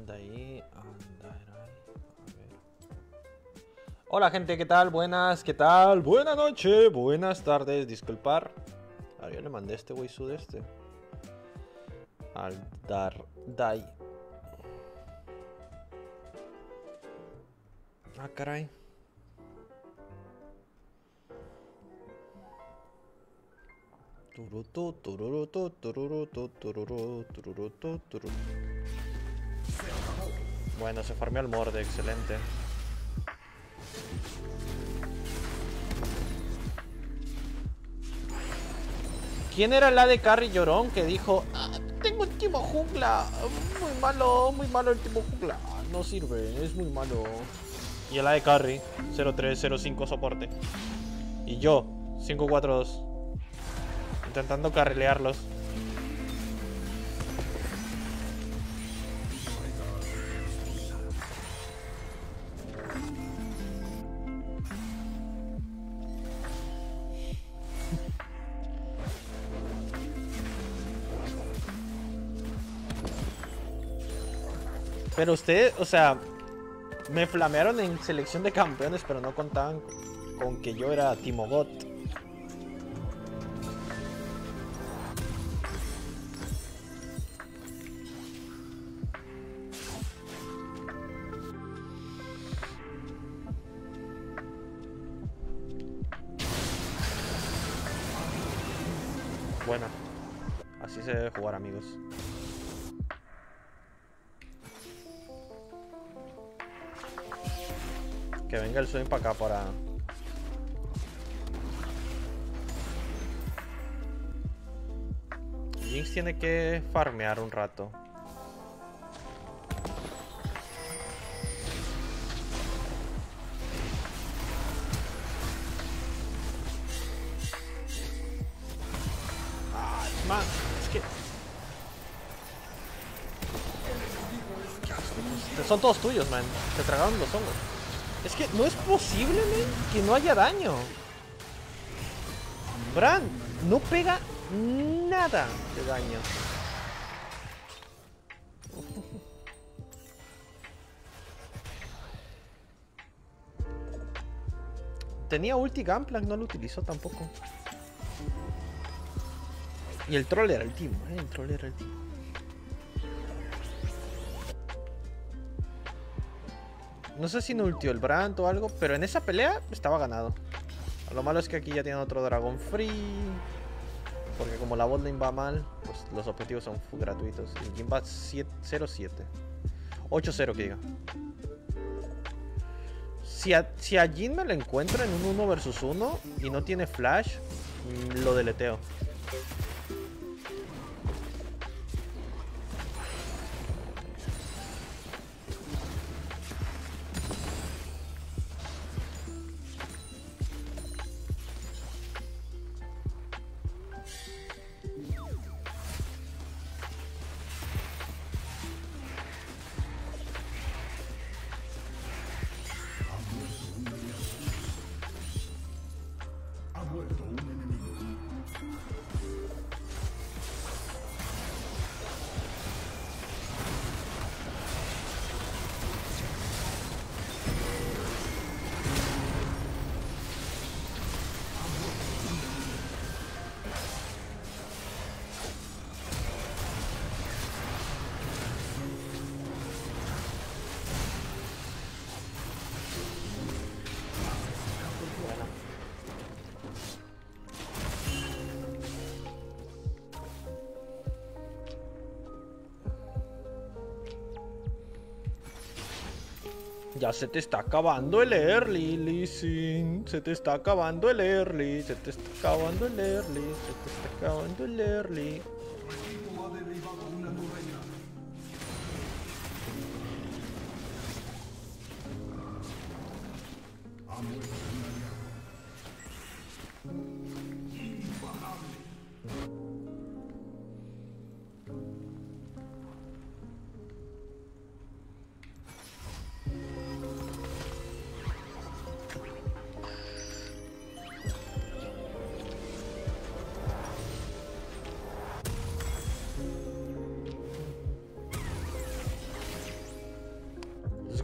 anda ahí. Anda ahí. A ver. Hola gente, ¿qué tal? Buenas, ¿qué tal? Buenas noches, buenas tardes, disculpar. A ver, yo le mandé a este güey sudeste. Al Dai. Ah, caray. Turutu, tururutu, tururutu, tururutu, tururutu, tururutu. Bueno, se farmeó el morde, excelente. ¿Quién era el AD Carry llorón que dijo: tengo un Timo Jungla? Muy malo el Timo Jungla. No sirve, es muy malo. Y el AD Carry 0305 soporte. Y yo 542 intentando carrilearlos. Pero ustedes, o sea, me flamearon en selección de campeones, pero no contaban con que yo era Timo God. Bueno, así se debe jugar, amigos. Que venga el swing para acá para... Jinx tiene que farmear un rato. Ay, man, es que... Son todos tuyos, man. Te tragaron los hongos. Es que no es posible, man, que no haya daño. Bran no pega nada de daño. Tenía ulti Gunplank, no lo utilizó tampoco. Y el troll era el Timo, el troll era el Timo. No sé si no ultió el Brandt o algo, pero en esa pelea estaba ganado. Lo malo es que aquí ya tienen otro Dragon Free. Porque como la botlane va mal, pues los objetivos son gratuitos. Y Jhin va 0-7. 8-0 que diga. Si a Jhin me lo encuentro en un 1 vs 1 y no tiene flash, lo deleteo. Ya se te está acabando el early, Lee Sin. Se te está acabando el early. Se te está acabando el early. Se te está acabando el early.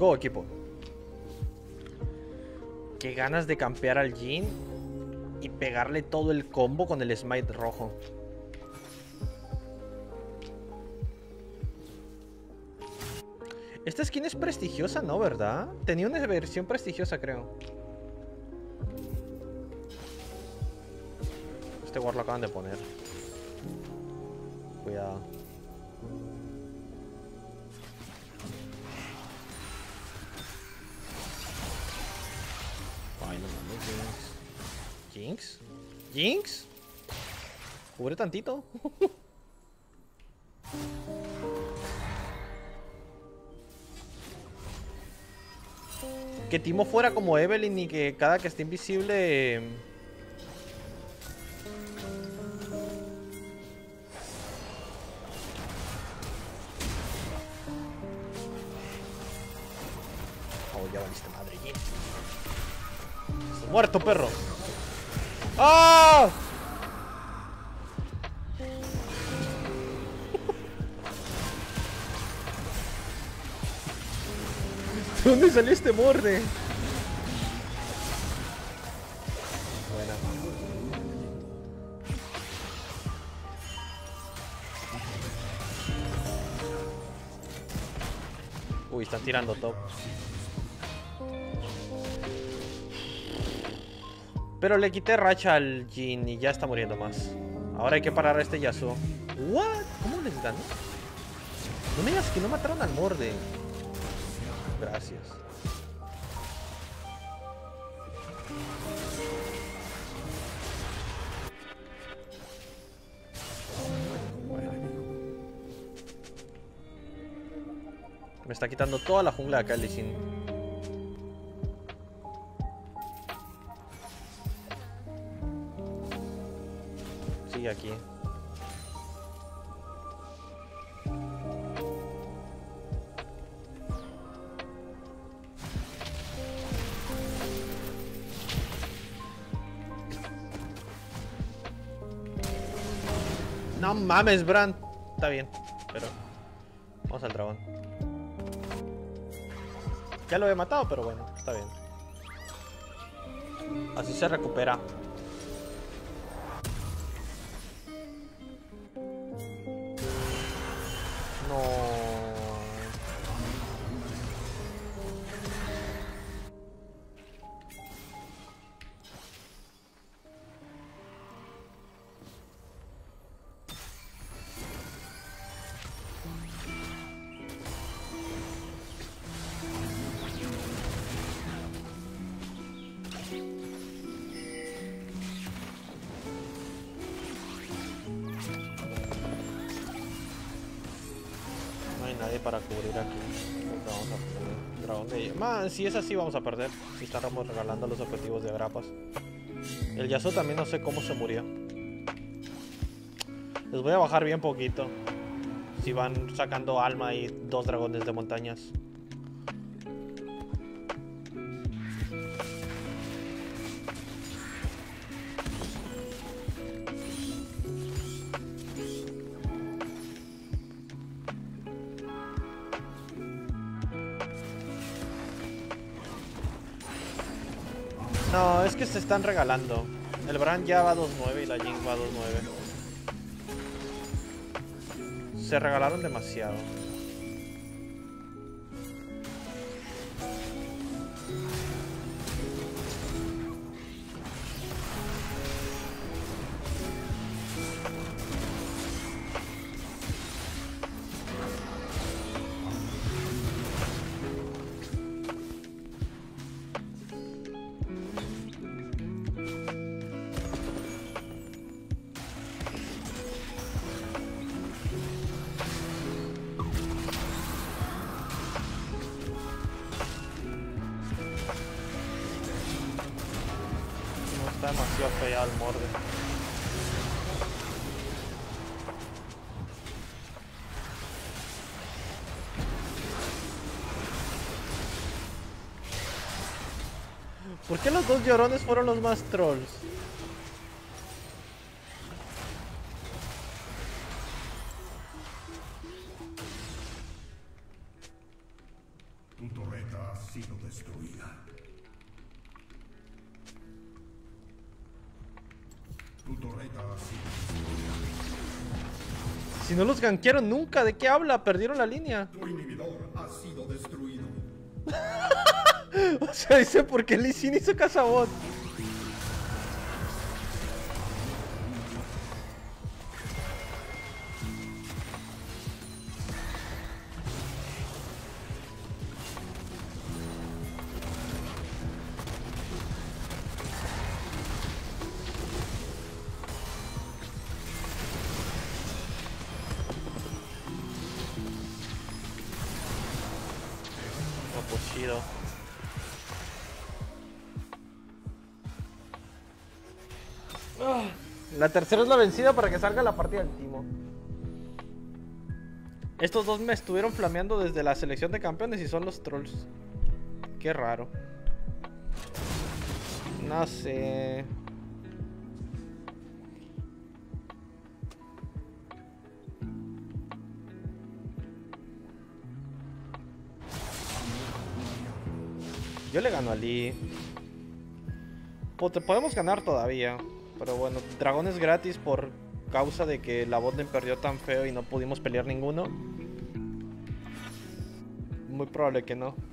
go, equipo. Qué ganas de campear al Jhin y pegarle todo el combo con el smite rojo. Esta skin es prestigiosa, ¿no? ¿Verdad? Tenía una versión prestigiosa, creo. Este ward lo acaban de poner. Cuidado. Ay, no mames, Jinx. ¿Jinx? ¿Jinx? Cubre tantito. Que Timo fuera como Evelynn y que cada que esté invisible... Oh, ya valiste madre, Jhin. Estás muerto, perro. ¡Ah! ¿De dónde salió este borde? Buena. Uy, están tirando top. Pero le quité racha al Jhin y ya está muriendo más. Ahora hay que parar a este Yasuo. ¿What? ¿Cómo les ganó? No me digas que no mataron al Morde. Gracias. Bueno. Me está quitando toda la jungla de acá el Lee Sin. Sigue aquí. No mames, Bran. Está bien, pero vamos al dragón. Ya lo he matado, pero bueno, está bien. Así se recupera. No. Nadie para cubrir aquí. Vamos a cubrir. Dragón de ellos. Man, si es así vamos a perder. Si estamos regalando los objetivos de Agrapas. El Yasuo también no sé cómo se murió. Les voy a bajar bien poquito. Si van sacando alma y 2 dragones de montañas. No, es que se están regalando. El Bran ya va 2-9 y la Jinx va 2-9. Se regalaron demasiado. Está demasiado fea el Morde. ¿Por qué los dos llorones fueron los más trolls? Tu torreta ha sido destruida. Tu torreta ha sido destruida. Si no los gankearon nunca, ¿de qué habla? Perdieron la línea. Tu inhibidor ha sido destruido. O sea, dice por qué Lee Sin hizo cazabot. Chido. La tercera es la vencida para que salga la partida del Timo. Estos dos me estuvieron flameando desde la selección de campeones y son los trolls. Qué raro. No sé. Yo le gano a Lee. Pues te podemos ganar todavía. Pero bueno, dragón es gratis por causa de que la botlane perdió tan feo y no pudimos pelear ninguno. Muy probable que no.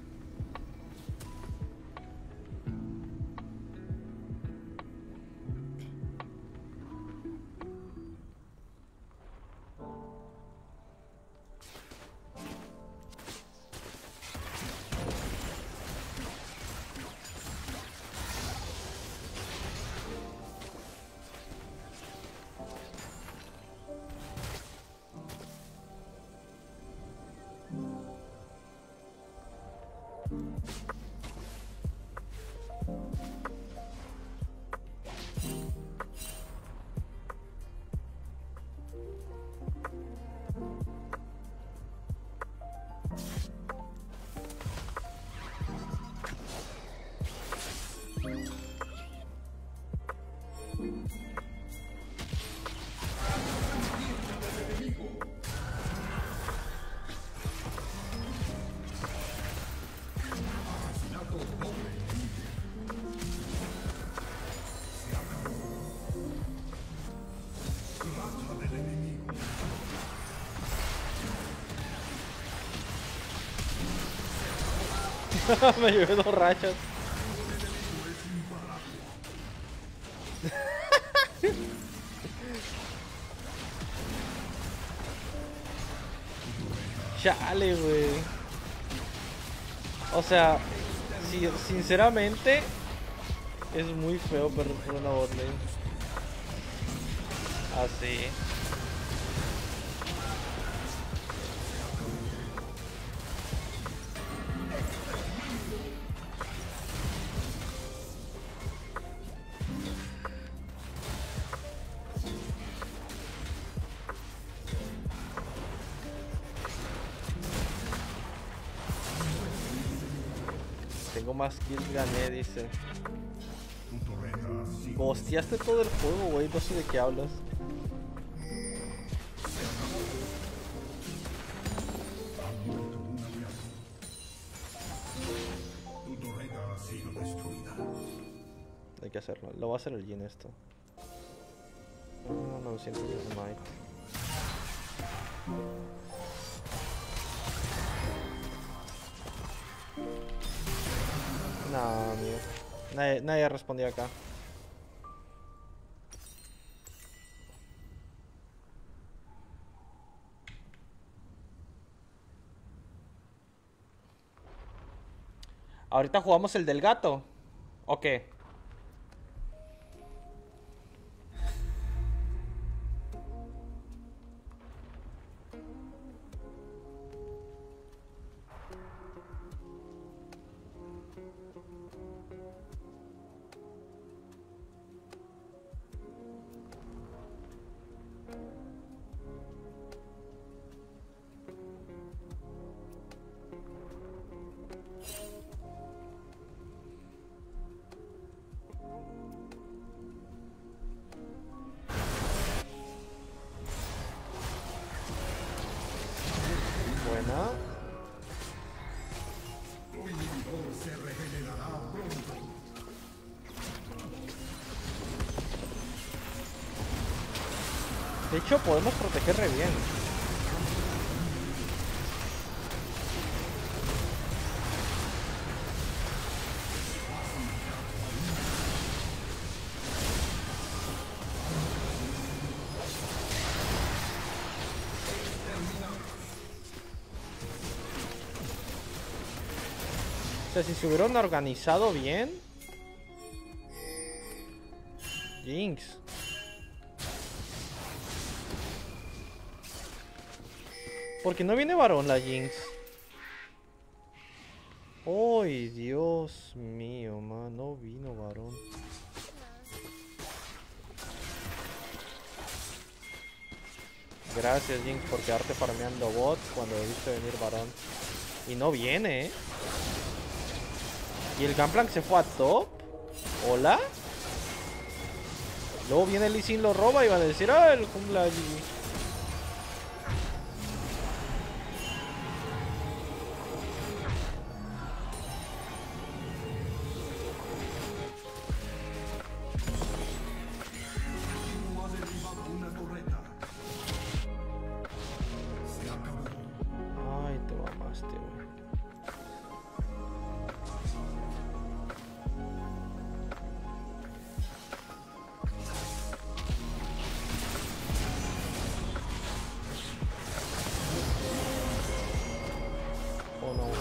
Me llevé 2 rachas. Chale, güey. O sea, sinceramente es muy feo perder por una botlane. Así. Tengo más kills, gané, dice. Hostiaste todo el juego, güey, no sé de qué hablas. Hay que hacerlo, lo va a hacer el Jhin esto. 900 de Smite. No, amigo. Nadie respondió acá. Ahorita jugamos el del gato. ¿O qué? De hecho, podemos proteger re bien. O sea, si se hubieran organizado bien. Jinx. Porque no viene varón la Jinx. ¡Ay, Dios mío, man! No vino varón. Gracias, Jinx, por quedarte farmeando bot cuando debiste venir varón. Y no viene, ¿eh? Y el Gunplank se fue a top. ¿Hola? Luego viene Lee Sin, lo roba y van a decir, ¡ah, el jungla allí! Ha derribado una torreta. Se acabó. Ay, te mamaste, güey. Oh, no.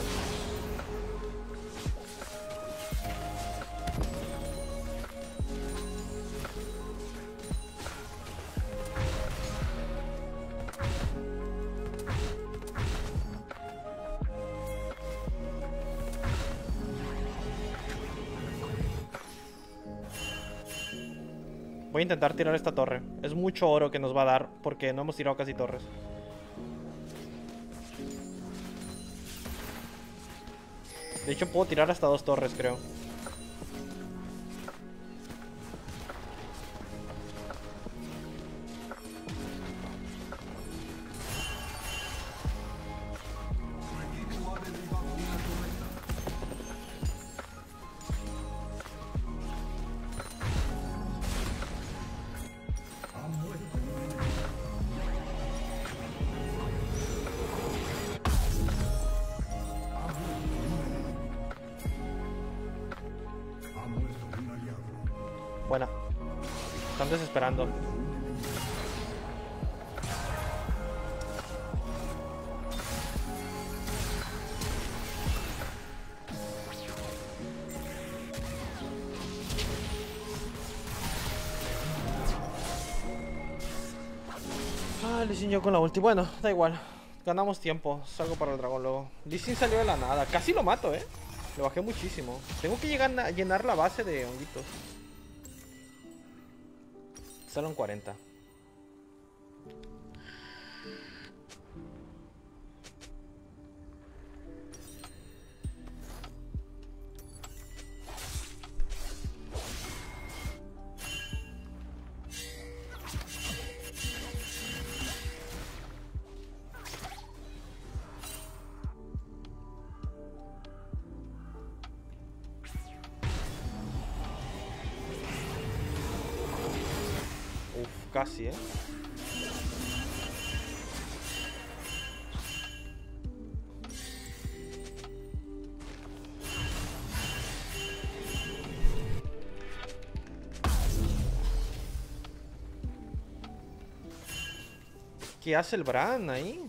Voy a intentar tirar esta torre. Es mucho oro que nos va a dar porque no hemos tirado casi torres. De hecho, puedo tirar hasta 2 torres, creo. Su equipo ha derribado una torreta. Ha muerto un enemigo. Ha muerto un aliado. Buena. Están desesperando. Ah, Lee Sin yo con la ulti. Bueno, da igual. Ganamos tiempo. Salgo para el dragón luego. Lee Sin salió de la nada. Casi lo mato, Le bajé muchísimo. Tengo que llegar a llenar la base de honguitos. Solo en 40. Uf, casi, ¿Qué hace el Bran ahí?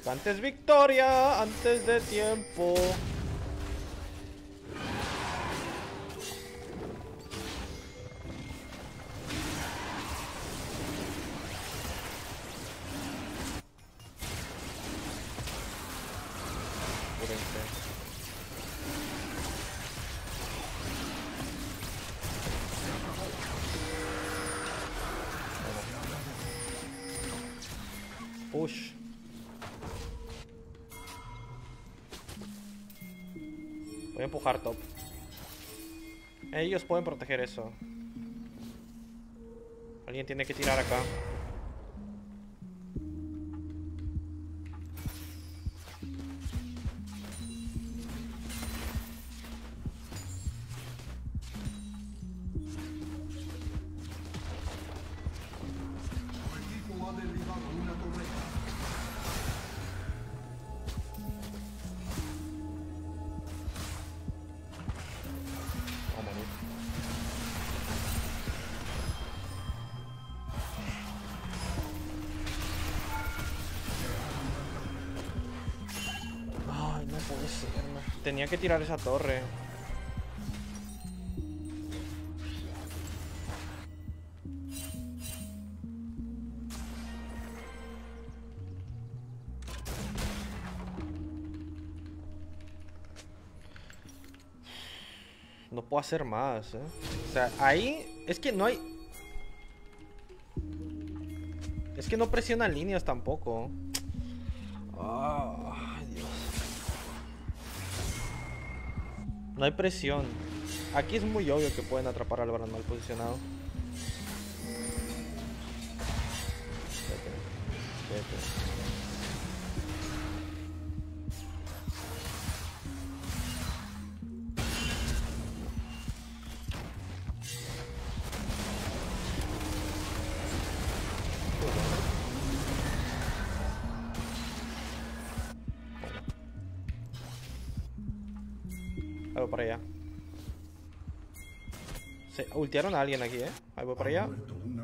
Cantes victoria antes de tiempo. Push. Voy a empujar top. Ellos pueden proteger eso. Alguien tiene que tirar acá. Tu equipo ha derribado una torreta. Vamos a morir. Ay, no puede ser, no. Tenía que tirar esa torre. No puedo hacer más, ¿eh? O sea, ahí es que no hay... Es que no presionan líneas tampoco. Ay, Dios. No hay presión. Aquí es muy obvio que pueden atrapar al Baron mal posicionado. Vete, vete. Ahí voy para allá. Se ultearon a alguien aquí, ¿eh? Ahí voy para allá. Muerto una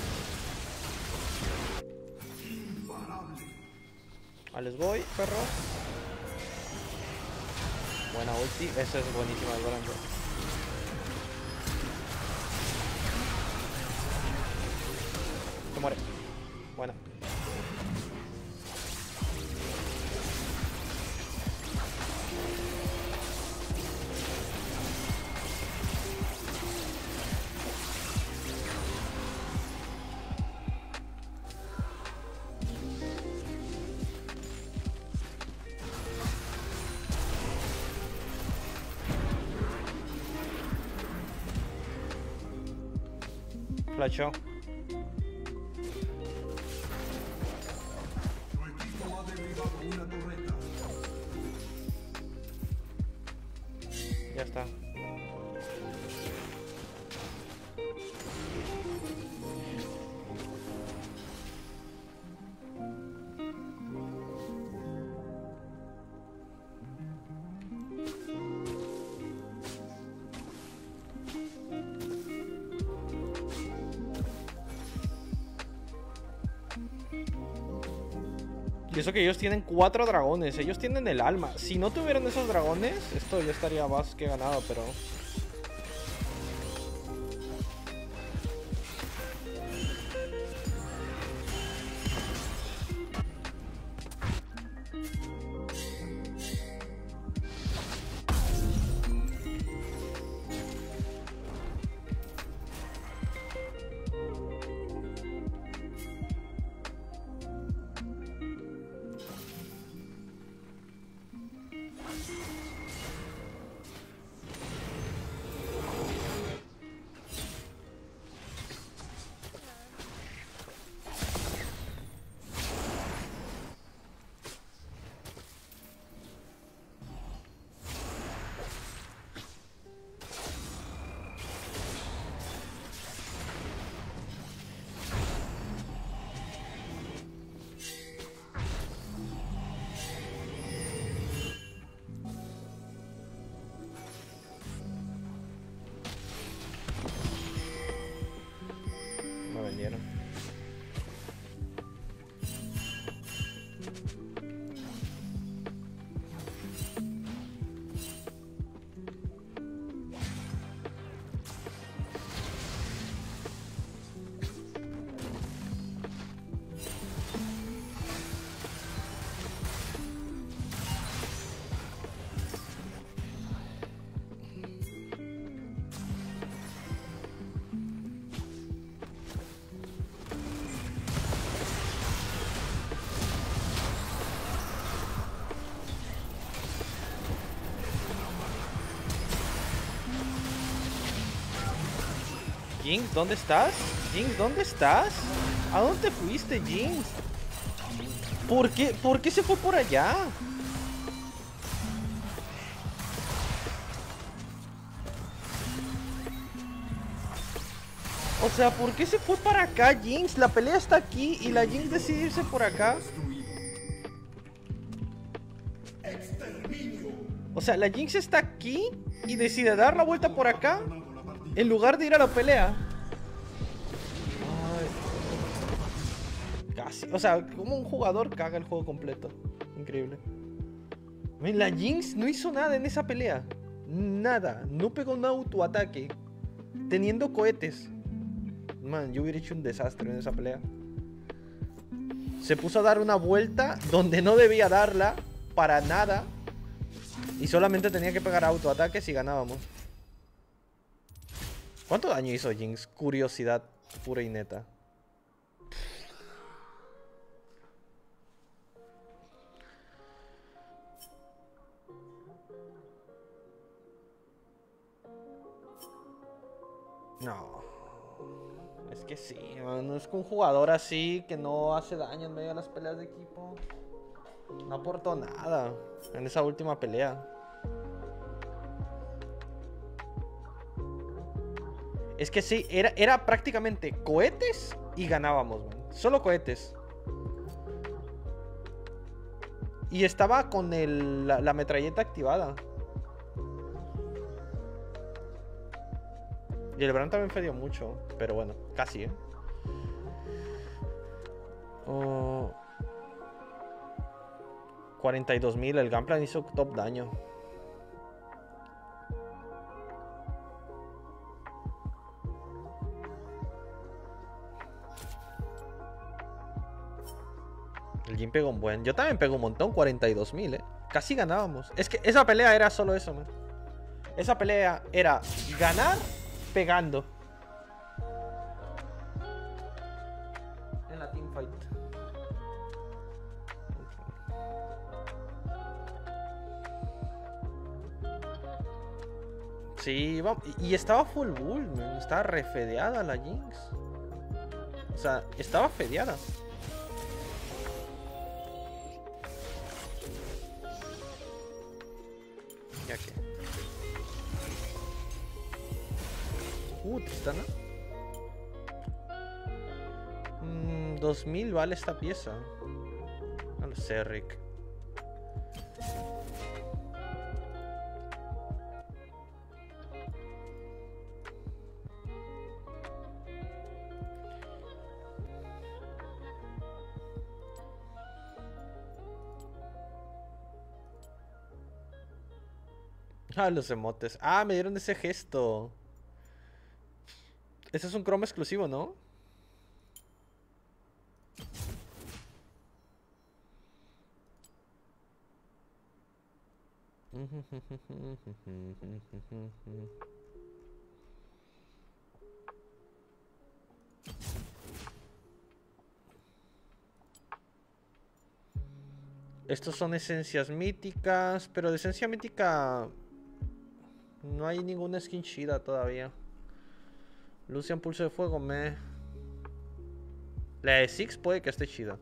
imparable. Ahí les voy, perro. Buena ulti. Esa es buenísima del Baron. Se muere. Buena. Flashó. Tu equipo ha derribado una torreta. Ya está. Y eso que ellos tienen 4 dragones. Ellos tienen el alma. Si no tuvieran esos dragones, esto ya estaría más que ganado, pero... Me vendieron. Jinx, ¿dónde estás? Jinx, ¿dónde estás? ¿A dónde fuiste, Jinx? ¿Por qué se fue por allá? O sea, ¿por qué se fue para acá, Jinx? La pelea está aquí y la Jinx decide irse por acá. O sea, la Jinx está aquí y decide dar la vuelta por acá en lugar de ir a la pelea. Ay. Casi. O sea, como un jugador caga el juego completo. Increíble. La Jinx no hizo nada en esa pelea. Nada. No pegó un autoataque. Teniendo cohetes. Man, yo hubiera hecho un desastre en esa pelea. Se puso a dar una vuelta donde no debía darla. Para nada. Y solamente tenía que pegar autoataques y ganábamos. ¿Cuánto daño hizo Jinx? Curiosidad pura y neta. No. Es que sí, no es que un jugador así que no hace daño en medio de las peleas de equipo no aportó nada en esa última pelea. Es que sí, era prácticamente cohetes y ganábamos, man. Solo cohetes. Y estaba con la metralleta activada. Y el Bran también falló mucho. Pero bueno, casi, ¿eh? Oh, 42.000. El Gunplan hizo top daño. El Jhin pegó un buen. Yo también pego un montón, 42.000, Casi ganábamos. Es que esa pelea era solo eso, man. Esa pelea era ganar pegando. En la teamfight. Sí, vamos. Y estaba full bull, man. Estaba refedeada la Jinx. O sea, estaba fedeada. Ya que. Tristana. 2000 vale esta pieza. No lo sé, Rick. Ah, los emotes. Ah, me dieron ese gesto. Ese es un Chrome exclusivo, ¿no? Estos son esencias míticas, pero de esencia mítica no hay ninguna skin chida todavía. Lucian Pulso de Fuego, La de Six puede que esté chida.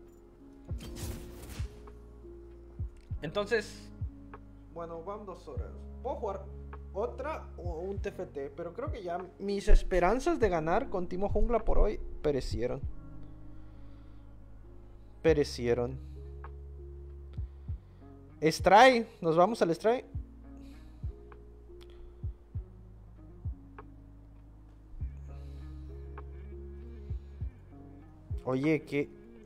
Entonces, bueno, van 2 horas. Puedo jugar otra o un TFT, pero creo que ya mis esperanzas de ganar con Timo Jungla por hoy perecieron. Stray, nos vamos al Stray. Oye, ¿qué?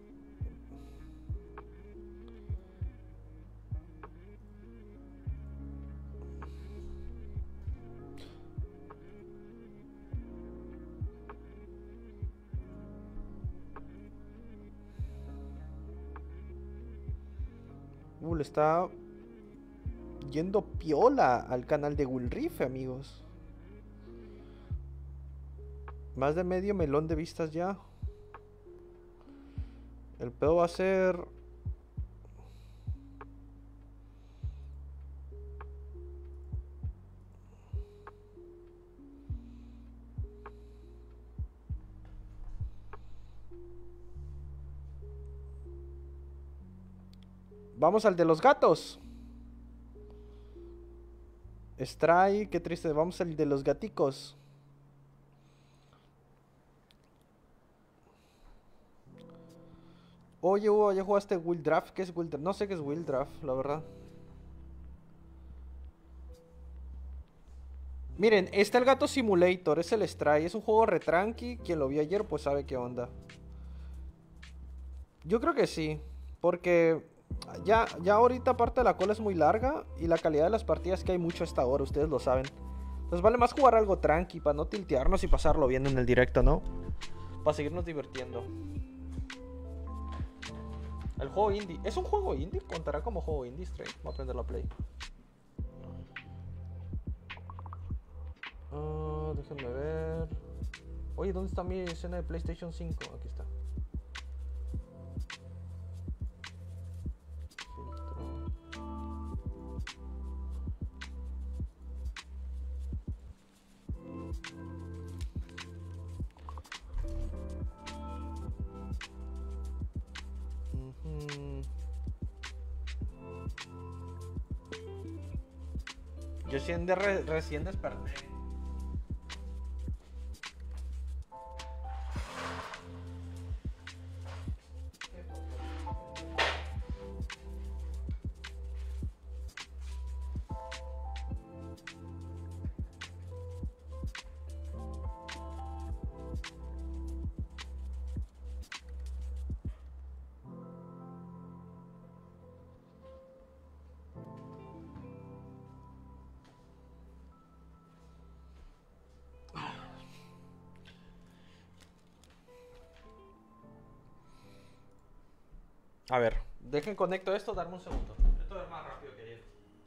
Le está yendo piola al canal de Gulrife, amigos. Más de medio melón de vistas ya. El pedo va a ser... Vamos al de los gatos. Stray, qué triste. Vamos al de los gaticos. Oye, Hugo, ¿ya jugaste Will Draft? ¿Qué es Will Draft? No sé qué es Will Draft, la verdad. Miren, está el Gato Simulator, es el Stray. Es un juego retranqui. Quien lo vio ayer, pues sabe qué onda. Yo creo que sí. Porque ya ahorita aparte la cola es muy larga. Y la calidad de las partidas que hay mucho hasta ahora, ustedes lo saben. Entonces vale más jugar algo tranqui para no tiltearnos y pasarlo bien en el directo, ¿no? Para seguirnos divirtiendo. El juego indie. ¿Es un juego indie? ¿Contará como juego indie, Stray? Voy a aprender la play. Déjenme ver. Oye, ¿dónde está mi escena de PlayStation 5? Aquí está. Filtro. Yo recién desperté. A ver, dejen conecto esto, darme un segundo. Esto es más rápido que ayer.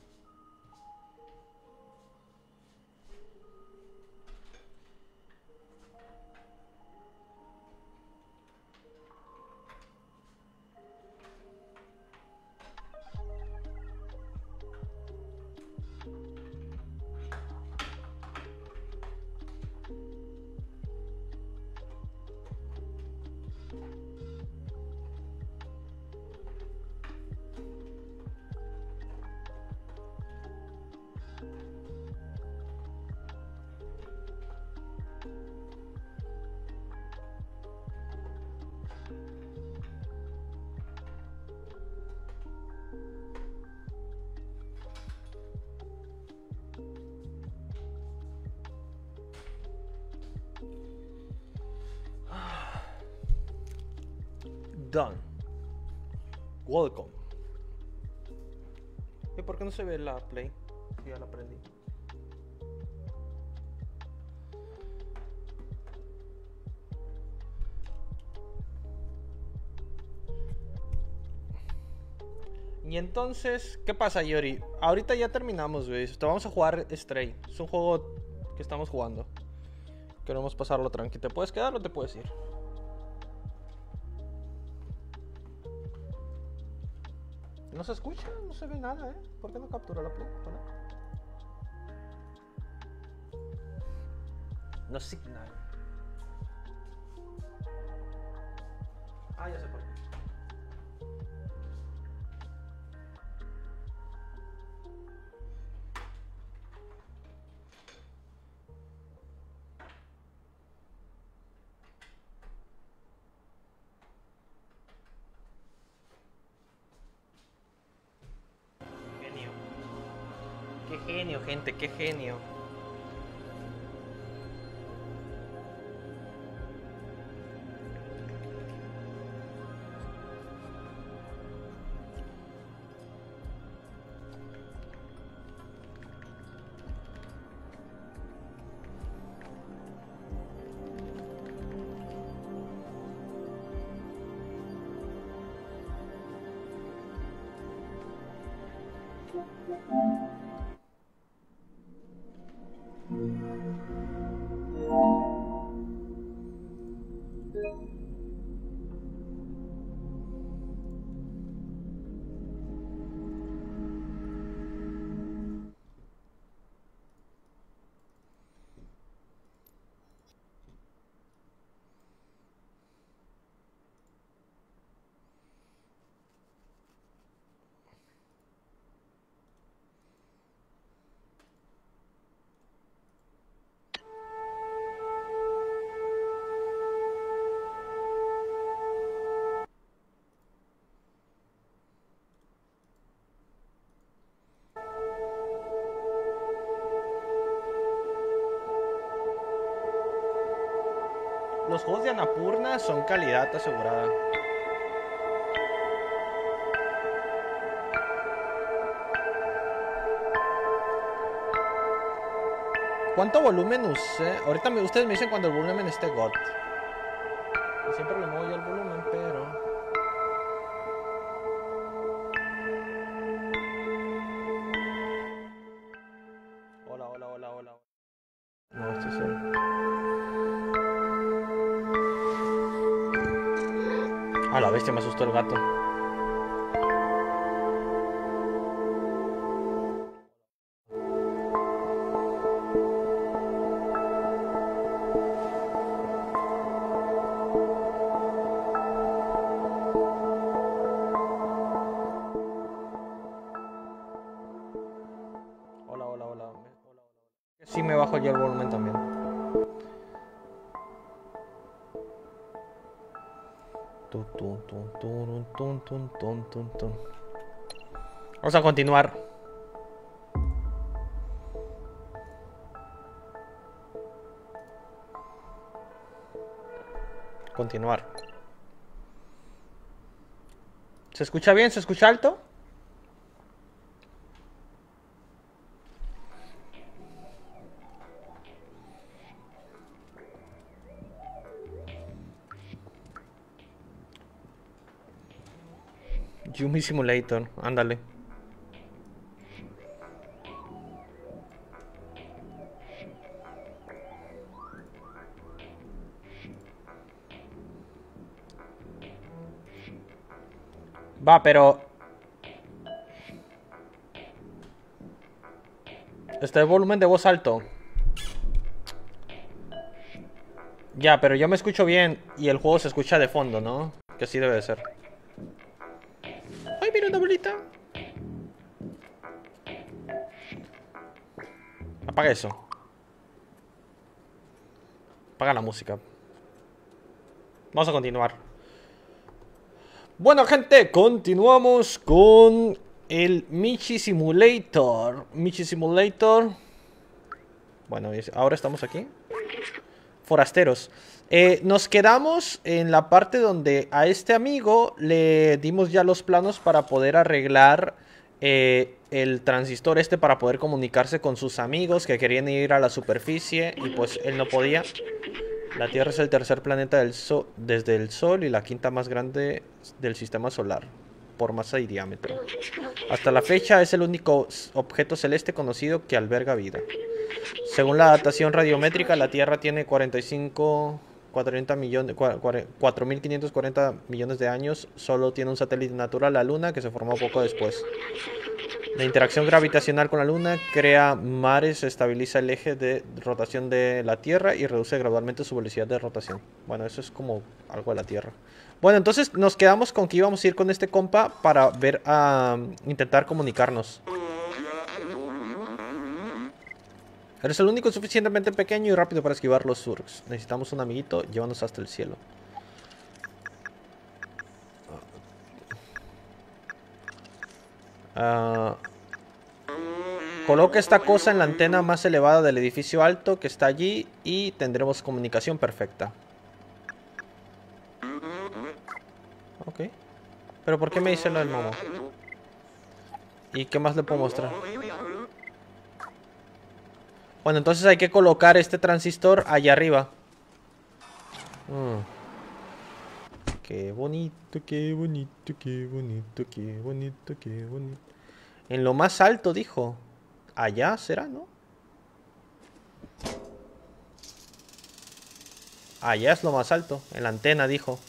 Done. Welcome. ¿Y por qué no se ve la play? Sí, ya la aprendí. Y entonces, ¿qué pasa, Yori? Ahorita ya terminamos, güey. Vamos a jugar Stray. Es un juego que estamos jugando. Queremos pasarlo tranqui. ¿Te puedes quedar o te puedes ir? No se escucha, no se ve nada, ¿eh? ¿Por qué no captura la play? Hola. No signal. Ah, ya sé por qué. Genio. Qué genio, gente, qué genio. los juegos de Annapurna son calidad asegurada. ¿Cuánto volumen usé? Ahorita ustedes me dicen cuando el volumen esté God. Y siempre le muevo yo el volumen, pero... Hola, hola, hola, hola. No, estoy solo. A la bestia, me asustó el gato. Hola, hola, hola. Sí me bajo yo el volumen también. Vamos a continuar. Continuar. ¿Se escucha bien? ¿Se escucha alto? Yumi Simulator, ándale. Va, pero... Está el volumen de voz alto. Ya, pero yo me escucho bien y el juego se escucha de fondo, ¿no? Que así debe de ser. ¡Ay, mira una bolita! Apaga eso. Apaga la música. Vamos a continuar. Bueno, gente, continuamos con el Michi Simulator. Michi Simulator. Bueno, ahora estamos aquí. Forasteros. Nos quedamos en la parte donde a este amigo le dimos ya los planos para poder arreglar el transistor este para poder comunicarse con sus amigos que querían ir a la superficie y pues él no podía. La Tierra es el tercer planeta desde el Sol y la quinta más grande del sistema solar por masa y diámetro. Hasta la fecha es el único objeto celeste conocido que alberga vida. Según la datación radiométrica, la Tierra tiene 4.540 millones de años. Solo tiene un satélite natural, la Luna, que se formó poco después. La interacción gravitacional con la Luna crea mares, estabiliza el eje de rotación de la Tierra y reduce gradualmente su velocidad de rotación. Bueno, eso es como algo de la Tierra. Bueno, entonces nos quedamos con que íbamos a ir con este compa para ver intentar comunicarnos. Eres el único suficientemente pequeño y rápido para esquivar los surks. Necesitamos un amiguito, llévanos hasta el cielo. Coloca esta cosa en la antena más elevada del edificio alto que está allí y tendremos comunicación perfecta. Ok. ¿Pero por qué me dice lo del momo? ¿Y qué más le puedo mostrar? Bueno, entonces hay que colocar este transistor allá arriba. Qué bonito, qué bonito, qué bonito, qué bonito, qué bonito. En lo más alto, dijo. Allá será, ¿no? Allá es lo más alto. En la antena, dijo.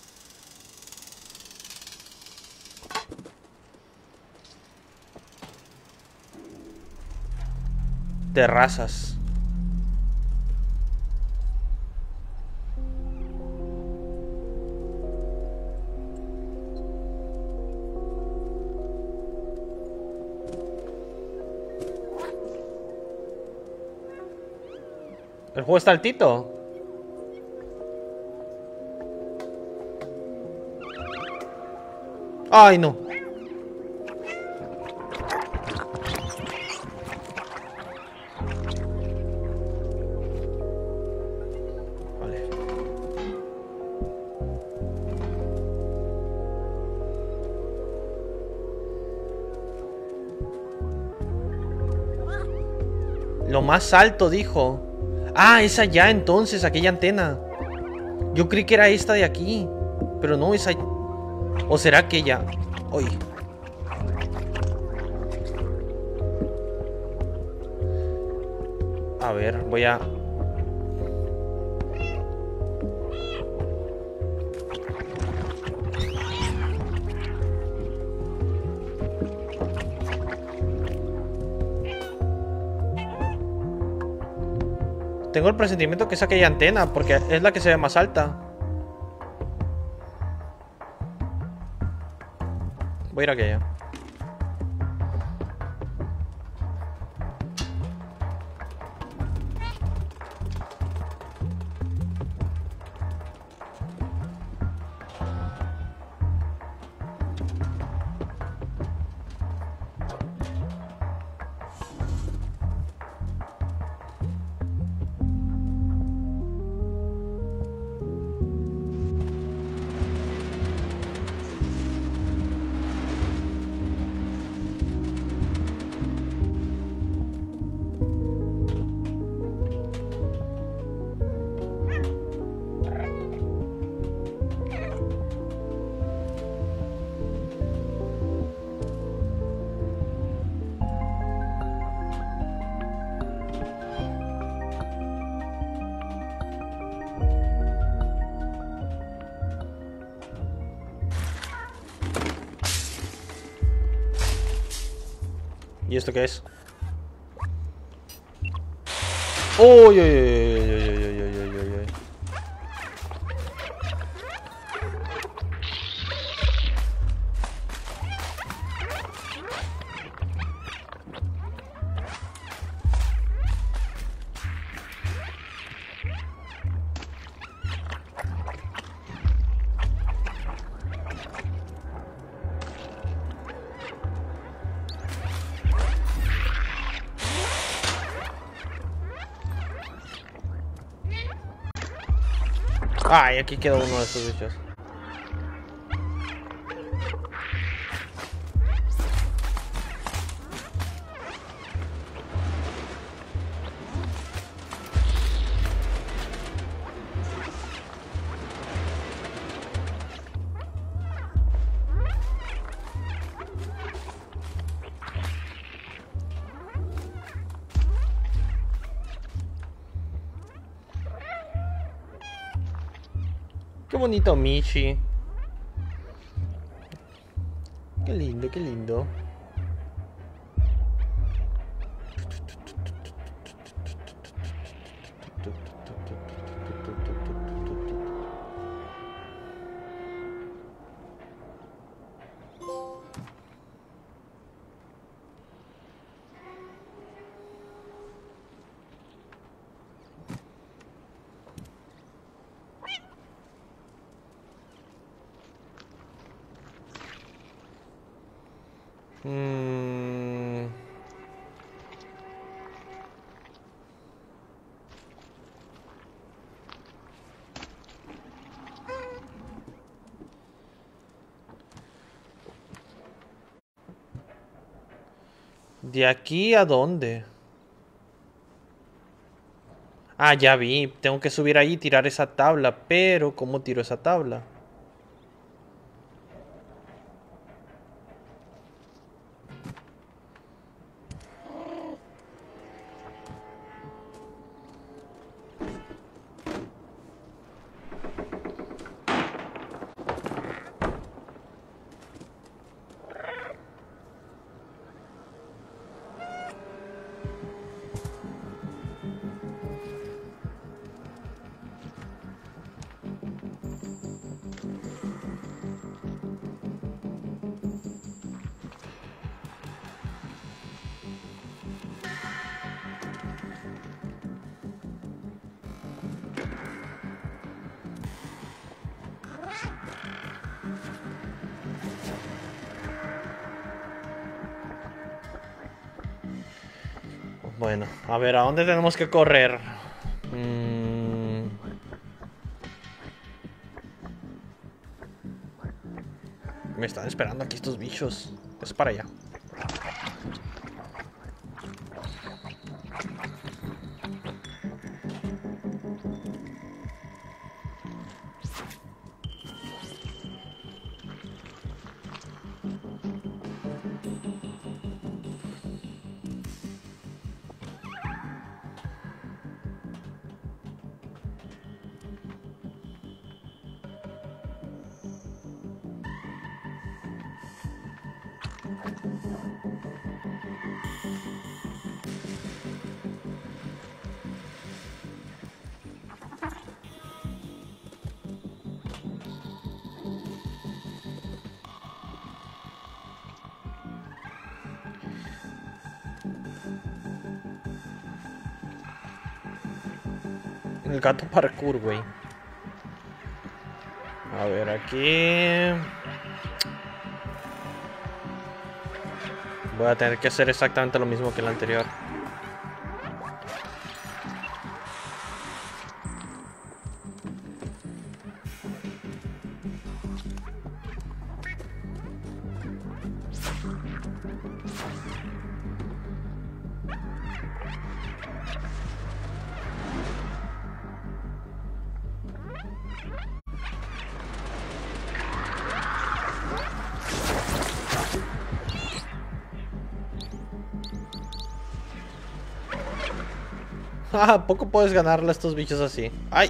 Terrazas. El juego está altito. Ay, no. Vale. Lo más alto, dijo. Ah, es allá entonces, aquella antena. Yo creí que era esta de aquí. Pero no, es allá. ¿O será aquella? Uy. A ver, voy a... Tengo el presentimiento que es aquella antena, porque es la que se ve más alta. Voy a ir a aquella. ¿Y esto qué es? ¡Uy, uy, uy, uy, uy, uy, uy, uy, uy! Ay, aquí quedó uno de esos bichos. Qué bonito Michi. Qué lindo, qué lindo. ¿De aquí a dónde? Ah, ya vi. Tengo que subir ahí y tirar esa tabla. Pero, ¿cómo tiro esa tabla? Bueno, a ver, ¿a dónde tenemos que correr? Me están esperando aquí estos bichos. Es para allá. El gato parkour, güey. A ver, aquí... Voy a tener que hacer exactamente lo mismo que el anterior. Ah, poco puedes ganarle a estos bichos así. ¡Ay!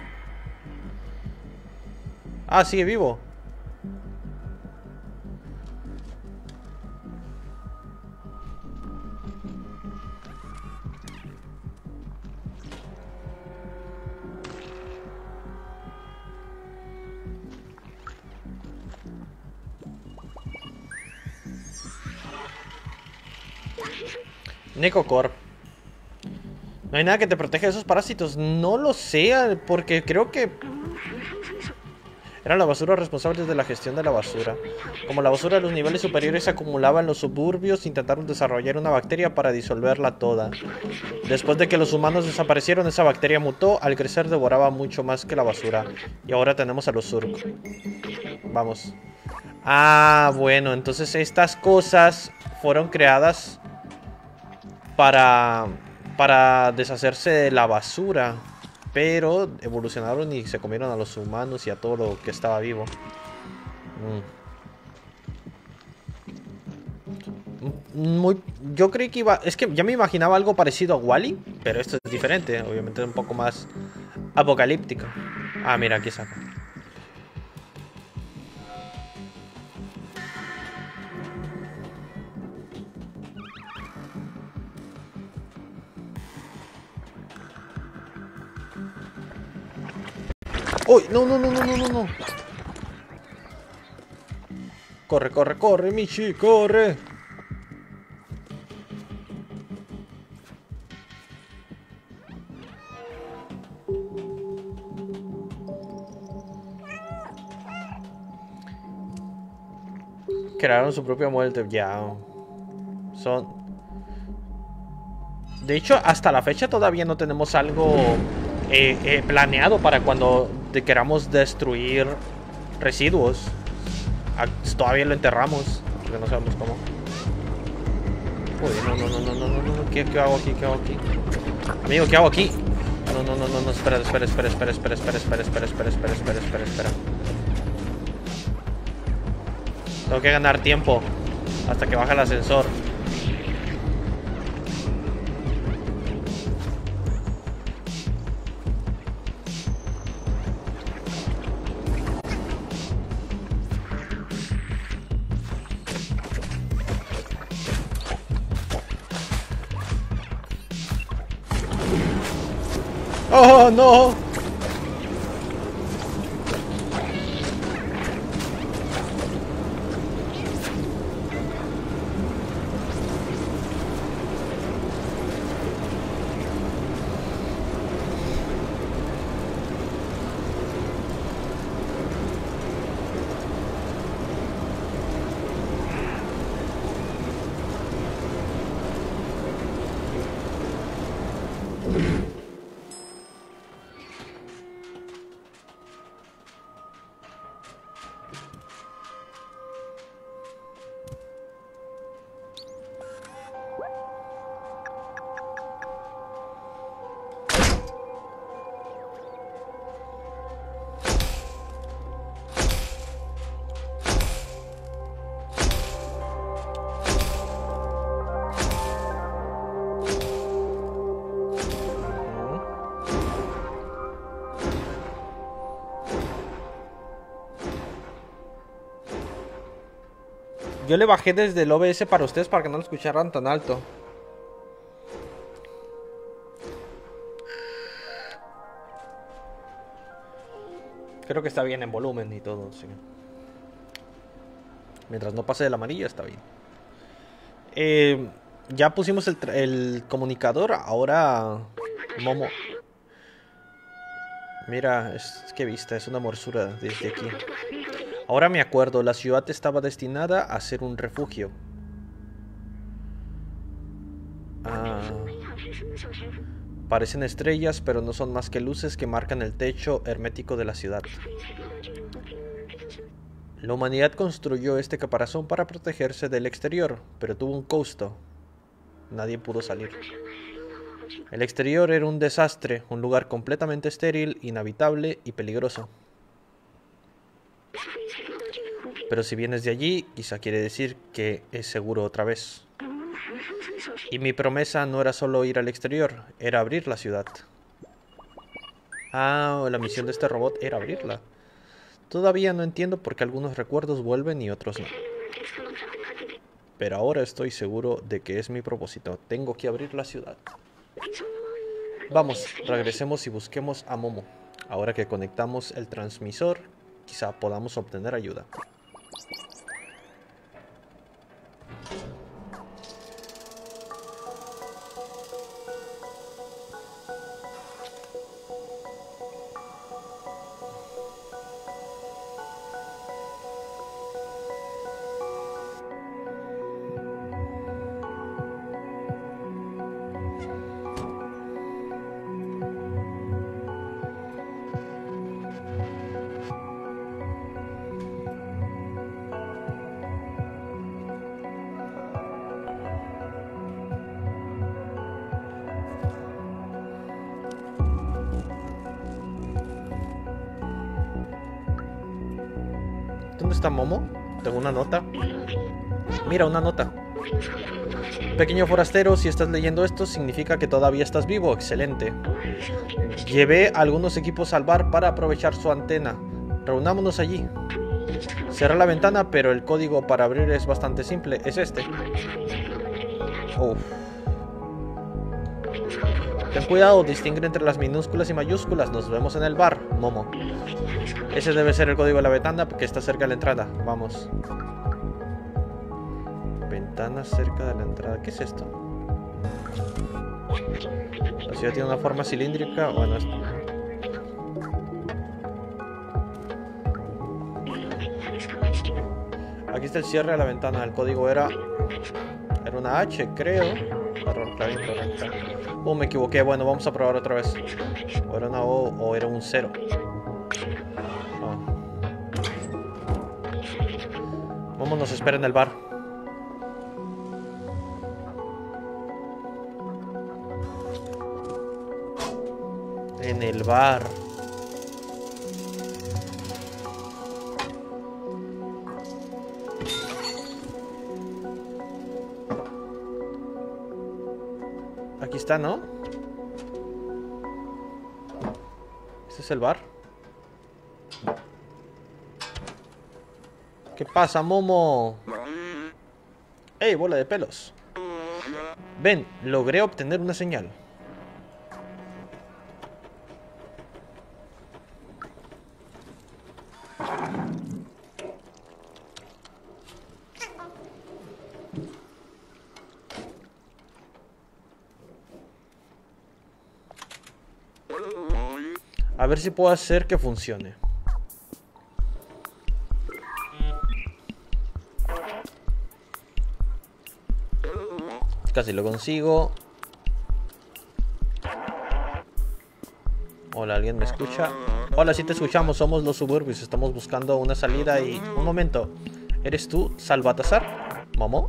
Ah, sigue vivo. Necocor. No hay nada que te proteja de esos parásitos. No lo sé, porque creo que eran la basura responsables de la gestión de la basura. Como la basura de los niveles superiores se acumulaba en los suburbios, intentaron desarrollar una bacteria para disolverla toda. Después de que los humanos desaparecieron, esa bacteria mutó. Al crecer devoraba mucho más que la basura. Y ahora tenemos a los Zurk. Vamos. Ah, bueno, entonces estas cosas fueron creadas para deshacerse de la basura, pero evolucionaron y se comieron a los humanos y a todo lo que estaba vivo. Yo creí que iba... Es que ya me imaginaba algo parecido a Wall-E, pero esto es diferente, obviamente es un poco más apocalíptico. Ah, mira, aquí saca. ¡Uy! No, no, no, no, no, no, no. Corre, corre, corre, Michi, corre. Crearon su propia muerte, ya. Son... De hecho, hasta la fecha todavía no tenemos algo planeado para cuando queramos destruir residuos. Todavía lo enterramos, porque no sabemos cómo. Uy, no, no, no, no, no, no, no. ¿Qué hago aquí? ¿Qué hago aquí? Amigo, ¿qué hago aquí? No, no, no, no, no, espera, espera, espera, espera, espera, espera, espera, espera, espera, espera, espera, espera, espera. Tengo que ganar tiempo hasta que baje el ascensor. ¡Oh, no! Yo le bajé desde el OBS para ustedes para que no lo escucharan tan alto. Creo que está bien en volumen y todo, sí. Mientras no pase del amarillo está bien. Ya pusimos el comunicador. Ahora Momo. Mira, qué vista, es una morsura desde aquí. Ahora me acuerdo, la ciudad estaba destinada a ser un refugio. Parecen estrellas, pero no son más que luces que marcan el techo hermético de la ciudad. La humanidad construyó este caparazón para protegerse del exterior, pero tuvo un costo. Nadie pudo salir. El exterior era un desastre, un lugar completamente estéril, inhabitable y peligroso. Pero si vienes de allí, quizá quiere decir que es seguro otra vez. Y mi promesa no era solo ir al exterior, era abrir la ciudad. La misión de este robot era abrirla. Todavía no entiendo por qué algunos recuerdos vuelven y otros no. Pero ahora estoy seguro de que es mi propósito. Tengo que abrir la ciudad. Vamos, regresemos y busquemos a Momo. Ahora que conectamos el transmisor, quizá podamos obtener ayuda. ¿Dónde está Momo? Tengo una nota. Mira, una nota. Pequeño forastero, si estás leyendo esto, significa que todavía estás vivo. Excelente. Llevé algunos equipos al bar para aprovechar su antena. Reunámonos allí. Cierra la ventana, pero el código para abrir es bastante simple. Es este. Uf. Ten cuidado, distingue entre las minúsculas y mayúsculas. Nos vemos en el bar, Momo. Ese debe ser el código de la ventana porque está cerca de la entrada. Vamos. Ventana cerca de la entrada. ¿Qué es esto? La ciudad tiene una forma cilíndrica. Bueno, esto. Aquí está el cierre de la ventana. El código era una H, creo. Correcta. Me equivoqué. Bueno, vamos a probar otra vez. O era una O o era un 0. Momo nos espera en el bar. En el bar. Aquí está, ¿no? ¿Este es el bar? ¿Qué pasa, Momo? ¡Ey, bola de pelos! Ven, logré obtener una señal. A ver si puedo hacer que funcione. Casi lo consigo. Hola, ¿alguien me escucha? Hola, sí te escuchamos, somos los suburbios. Estamos buscando una salida y... Un momento. ¿Eres tú, Salvatazar? ¿Momo?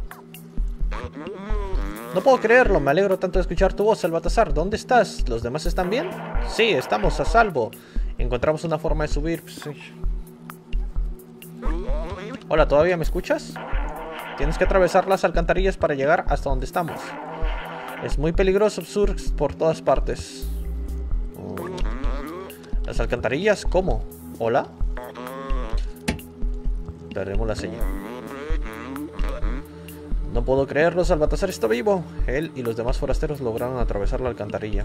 No puedo creerlo, me alegro tanto de escuchar tu voz, Salvatazar. ¿Dónde estás? ¿Los demás están bien? Sí, estamos a salvo. Encontramos una forma de subir. Hola, ¿todavía me escuchas? Tienes que atravesar las alcantarillas para llegar hasta donde estamos. Es muy peligroso, surge por todas partes. ¿Las alcantarillas? ¿Cómo? ¿Hola? Perdemos la señal. No puedo creerlo, Salvatazar está vivo. Él y los demás forasteros lograron atravesar la alcantarilla.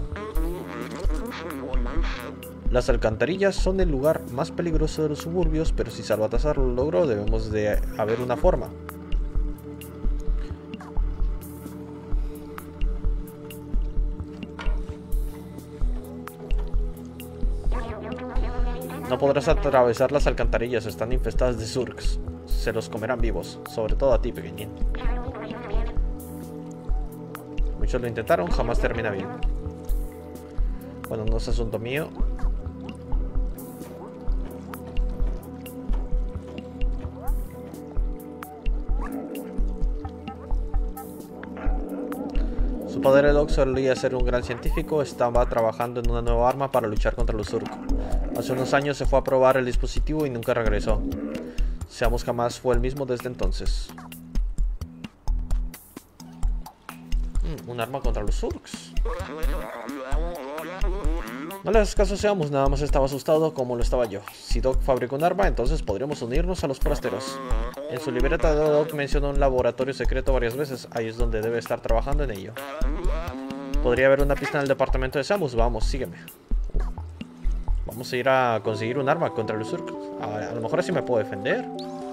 Las alcantarillas son el lugar más peligroso de los suburbios, pero si Salvatazar lo logró, debemos de haber una forma. No podrás atravesar las alcantarillas, están infestadas de Zurks. Se los comerán vivos, sobre todo a ti, pequeñín. Muchos lo intentaron, jamás termina bien. Bueno, no es asunto mío. Su padre Doc solía ser un gran científico, estaba trabajando en una nueva arma para luchar contra los Zurk. Hace unos años se fue a probar el dispositivo y nunca regresó. Seamos jamás fue el mismo desde entonces. Un arma contra los Zurks. No le hagas caso a Seamus, nada más estaba asustado como lo estaba yo. Si Doc fabricó un arma, entonces podríamos unirnos a los forasteros. En su libreta de Doc mencionó un laboratorio secreto varias veces. Ahí es donde debe estar trabajando en ello. Podría haber una pista en el departamento de Seamus. Vamos, sígueme. Vamos a ir a conseguir un arma contra los Zurks. A lo mejor así me puedo defender.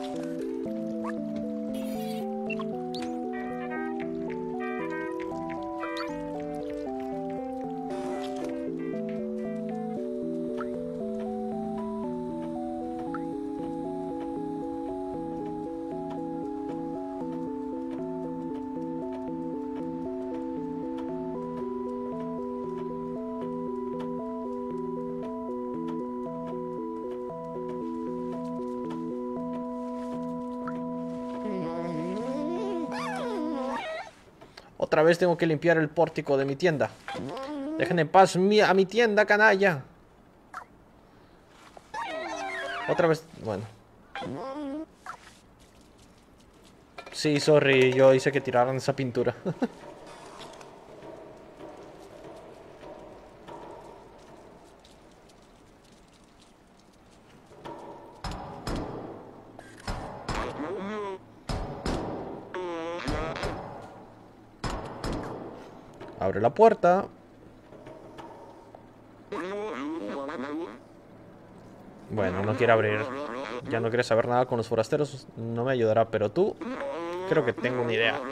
Otra vez tengo que limpiar el pórtico de mi tienda. Dejen en paz a mi tienda, canalla. Otra vez, bueno. Sí, sorry, yo hice que tiraran esa pintura. Abre la puerta. Bueno, no quiere abrir. Ya no quiere saber nada con los forasteros. No me ayudará, pero tú... Creo que tengo una idea.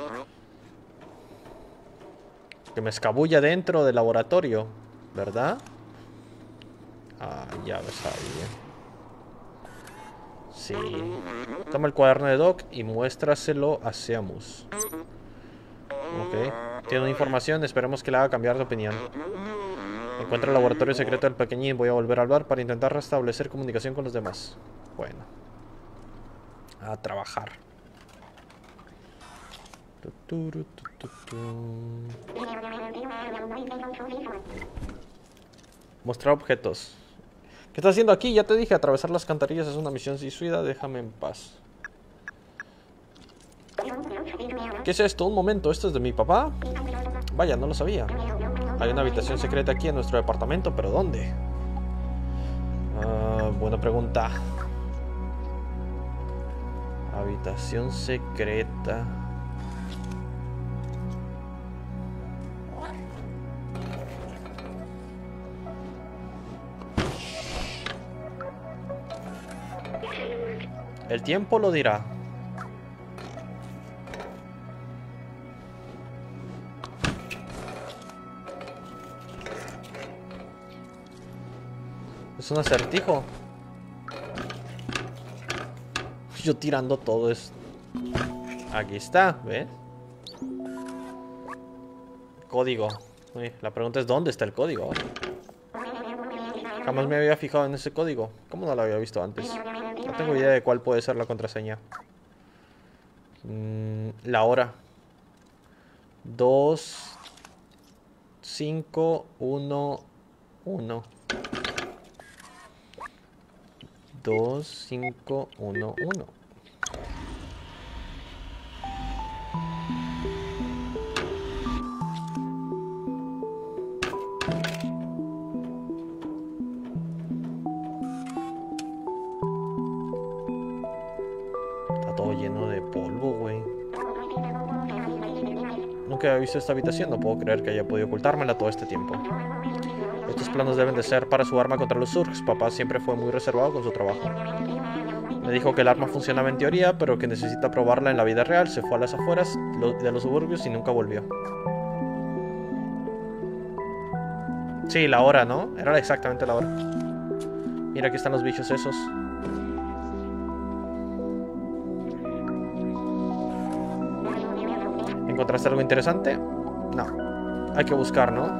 Que me escabulla dentro del laboratorio, ¿verdad? Ah, ya ves ahí. Sí. Toma el cuaderno de Doc y muéstraselo a Seamus. Ok. Tiene una información, esperemos que le haga cambiar de opinión. Encuentra el laboratorio secreto del pequeñín. Voy a volver al bar para intentar restablecer comunicación con los demás. Bueno. A trabajar. Mostrar objetos. ¿Qué estás haciendo aquí? Ya te dije, atravesar las alcantarillas es una misión suicida. Déjame en paz. ¿Qué es esto? Un momento, ¿esto es de mi papá? Vaya, no lo sabía. Hay una habitación secreta aquí en nuestro departamento, pero ¿dónde? Buena pregunta. Habitación secreta. El tiempo lo dirá. Es un acertijo. Yo tirando todo esto. Aquí está, ¿ves? Código. Uy, la pregunta es ¿dónde está el código ahora? Jamás me había fijado en ese código. ¿Cómo no lo había visto antes? No tengo idea de cuál puede ser la contraseña. La hora. 2 5 1 1 2 5 1 1. Está todo lleno de polvo, güey. Nunca había visto esta habitación, no puedo creer que haya podido ocultármela todo este tiempo. Estos planos deben de ser para su arma contra los Zurks. Papá siempre fue muy reservado con su trabajo. Me dijo que el arma funcionaba en teoría, pero que necesita probarla en la vida real. Se fue a las afueras de los suburbios y nunca volvió. Sí, la hora, ¿no? Era exactamente la hora. Mira, aquí están los bichos esos. ¿Encontraste algo interesante? No. Hay que buscar, ¿no?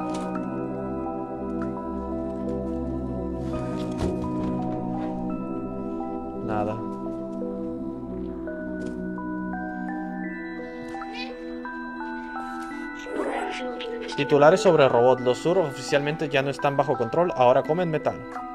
Nada. Titulares sobre robot. Los Zurks oficialmente ya no están bajo control, ahora comen metal.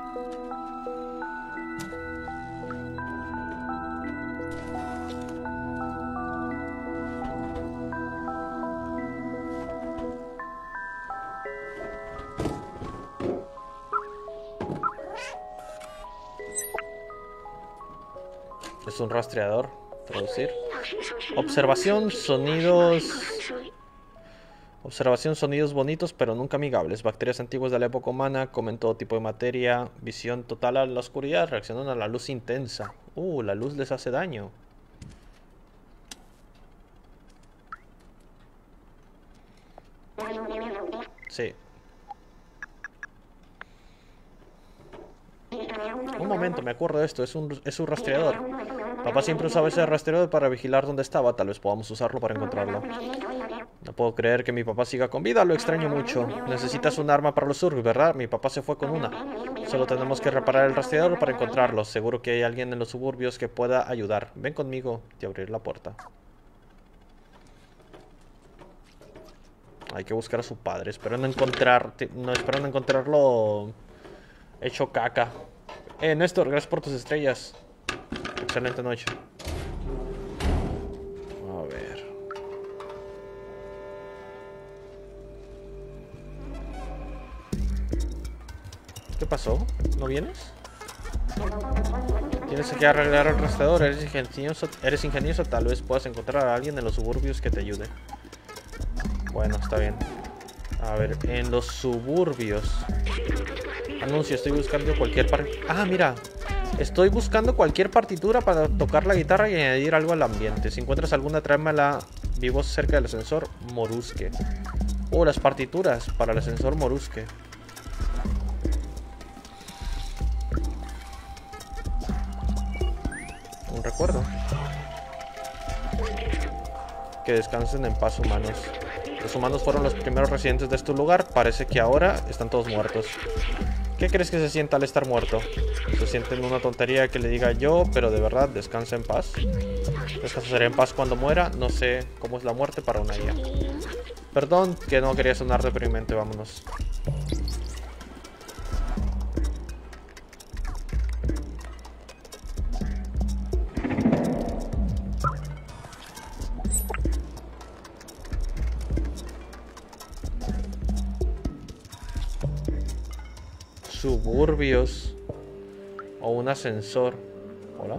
Es un rastreador. Traducir. Observación, sonidos. Observación, sonidos bonitos pero nunca amigables. Bacterias antiguas de la época humana comen todo tipo de materia. Visión total a la oscuridad. Reaccionan a la luz intensa. La luz les hace daño. Sí. Un momento, me acuerdo de esto. Es un rastreador. Papá siempre usaba ese rastreador para vigilar dónde estaba. Tal vez podamos usarlo para encontrarlo. No puedo creer que mi papá siga con vida, lo extraño mucho. Necesitas un arma para los Zurks, ¿verdad? Mi papá se fue con una. Solo tenemos que reparar el rastreador para encontrarlo. Seguro que hay alguien en los suburbios que pueda ayudar. Ven conmigo y abrir la puerta. Hay que buscar a su padre. Espero no encontrarlo hecho caca. Néstor, gracias por tus estrellas. Excelente noche. A ver. ¿Qué pasó? ¿No vienes? Tienes que arreglar el rastreador. Eres ingenioso. Tal vez puedas encontrar a alguien en los suburbios que te ayude. Bueno, está bien. A ver, en los suburbios. Anuncio, estoy buscando cualquier mira. Estoy buscando cualquier partitura para tocar la guitarra y añadir algo al ambiente. Si encuentras alguna, tráemela vivos cerca del ascensor Moruske. Las partituras para el ascensor Moruske. Un recuerdo. Que descansen en paz, humanos. Los humanos fueron los primeros residentes de este lugar. Parece que ahora están todos muertos. ¿Qué crees que se sienta al estar muerto? Se siente en una tontería que le diga yo, pero de verdad, descansa en paz. Descansaré en paz cuando muera. No sé cómo es la muerte para una IA. Perdón, que no quería sonar deprimente. Vámonos. Suburbios o un ascensor. Hola.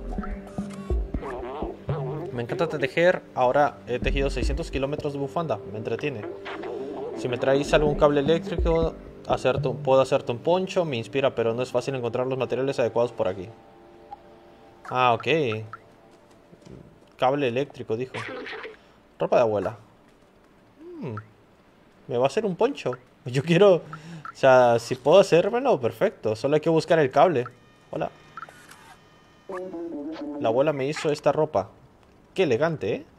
Me encanta tejer. Ahora he tejido 600 kilómetros de bufanda. Me entretiene. Si me traes algún cable eléctrico, puedo hacerte un poncho. Me inspira, pero no es fácil encontrar los materiales adecuados por aquí. Ok. Cable eléctrico, dijo. Ropa de abuela. Me va a hacer un poncho. Yo quiero... O sea, si puedo hacérmelo, perfecto. Solo hay que buscar el cable. Hola. La abuela me hizo esta ropa. Qué elegante, ¿eh?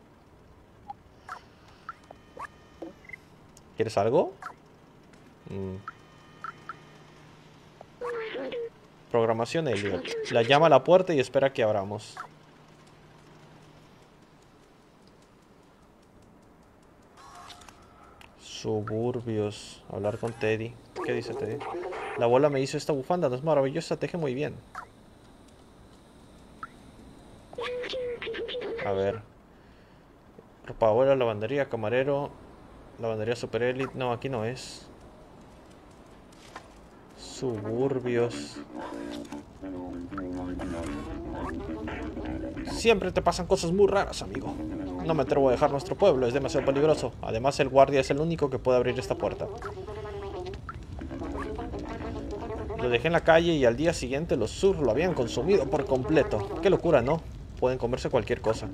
¿Quieres algo? Programación Elliot. La llama a la puerta y espera que abramos. Suburbios. Hablar con Teddy. ¿Qué dice Teddy? La abuela me hizo esta bufanda. No es maravillosa, teje muy bien. A ver. Ropa abuela, lavandería, camarero. Lavandería Super Elite. No, aquí no es. Suburbios. Siempre te pasan cosas muy raras, amigo. No me atrevo a dejar nuestro pueblo, es demasiado peligroso. Además, el guardia es el único que puede abrir esta puerta. Lo dejé en la calle y al día siguiente los Sur lo habían consumido por completo. Qué locura, ¿no? Pueden comerse cualquier cosa.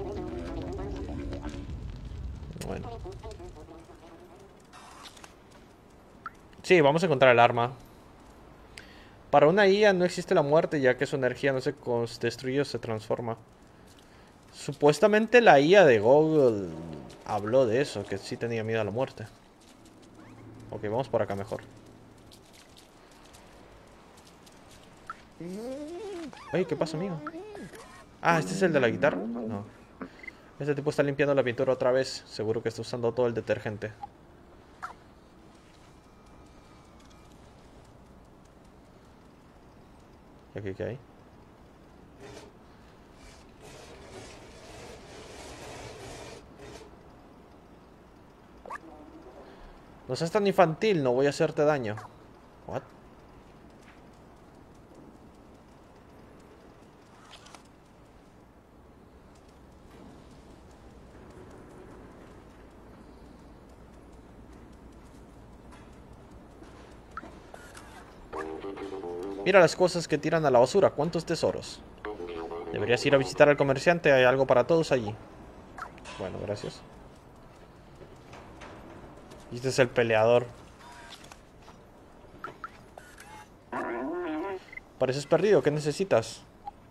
Bueno. Sí, vamos a encontrar el arma. Para una IA no existe la muerte, ya que su energía no se destruye o se transforma. Supuestamente la IA de Google habló de eso, que sí tenía miedo a la muerte. Ok, vamos por acá mejor. Ay, ¿qué pasa, amigo? Ah, ¿este es el de la guitarra? No. Este tipo está limpiando la pintura otra vez. Seguro que está usando todo el detergente. ¿Y aquí qué hay? No seas tan infantil, no voy a hacerte daño. What? Mira las cosas que tiran a la basura. ¿Cuántos tesoros? Deberías ir a visitar al comerciante. Hay algo para todos allí. Bueno, gracias. Y este es el peleador. Pareces perdido. ¿Qué necesitas?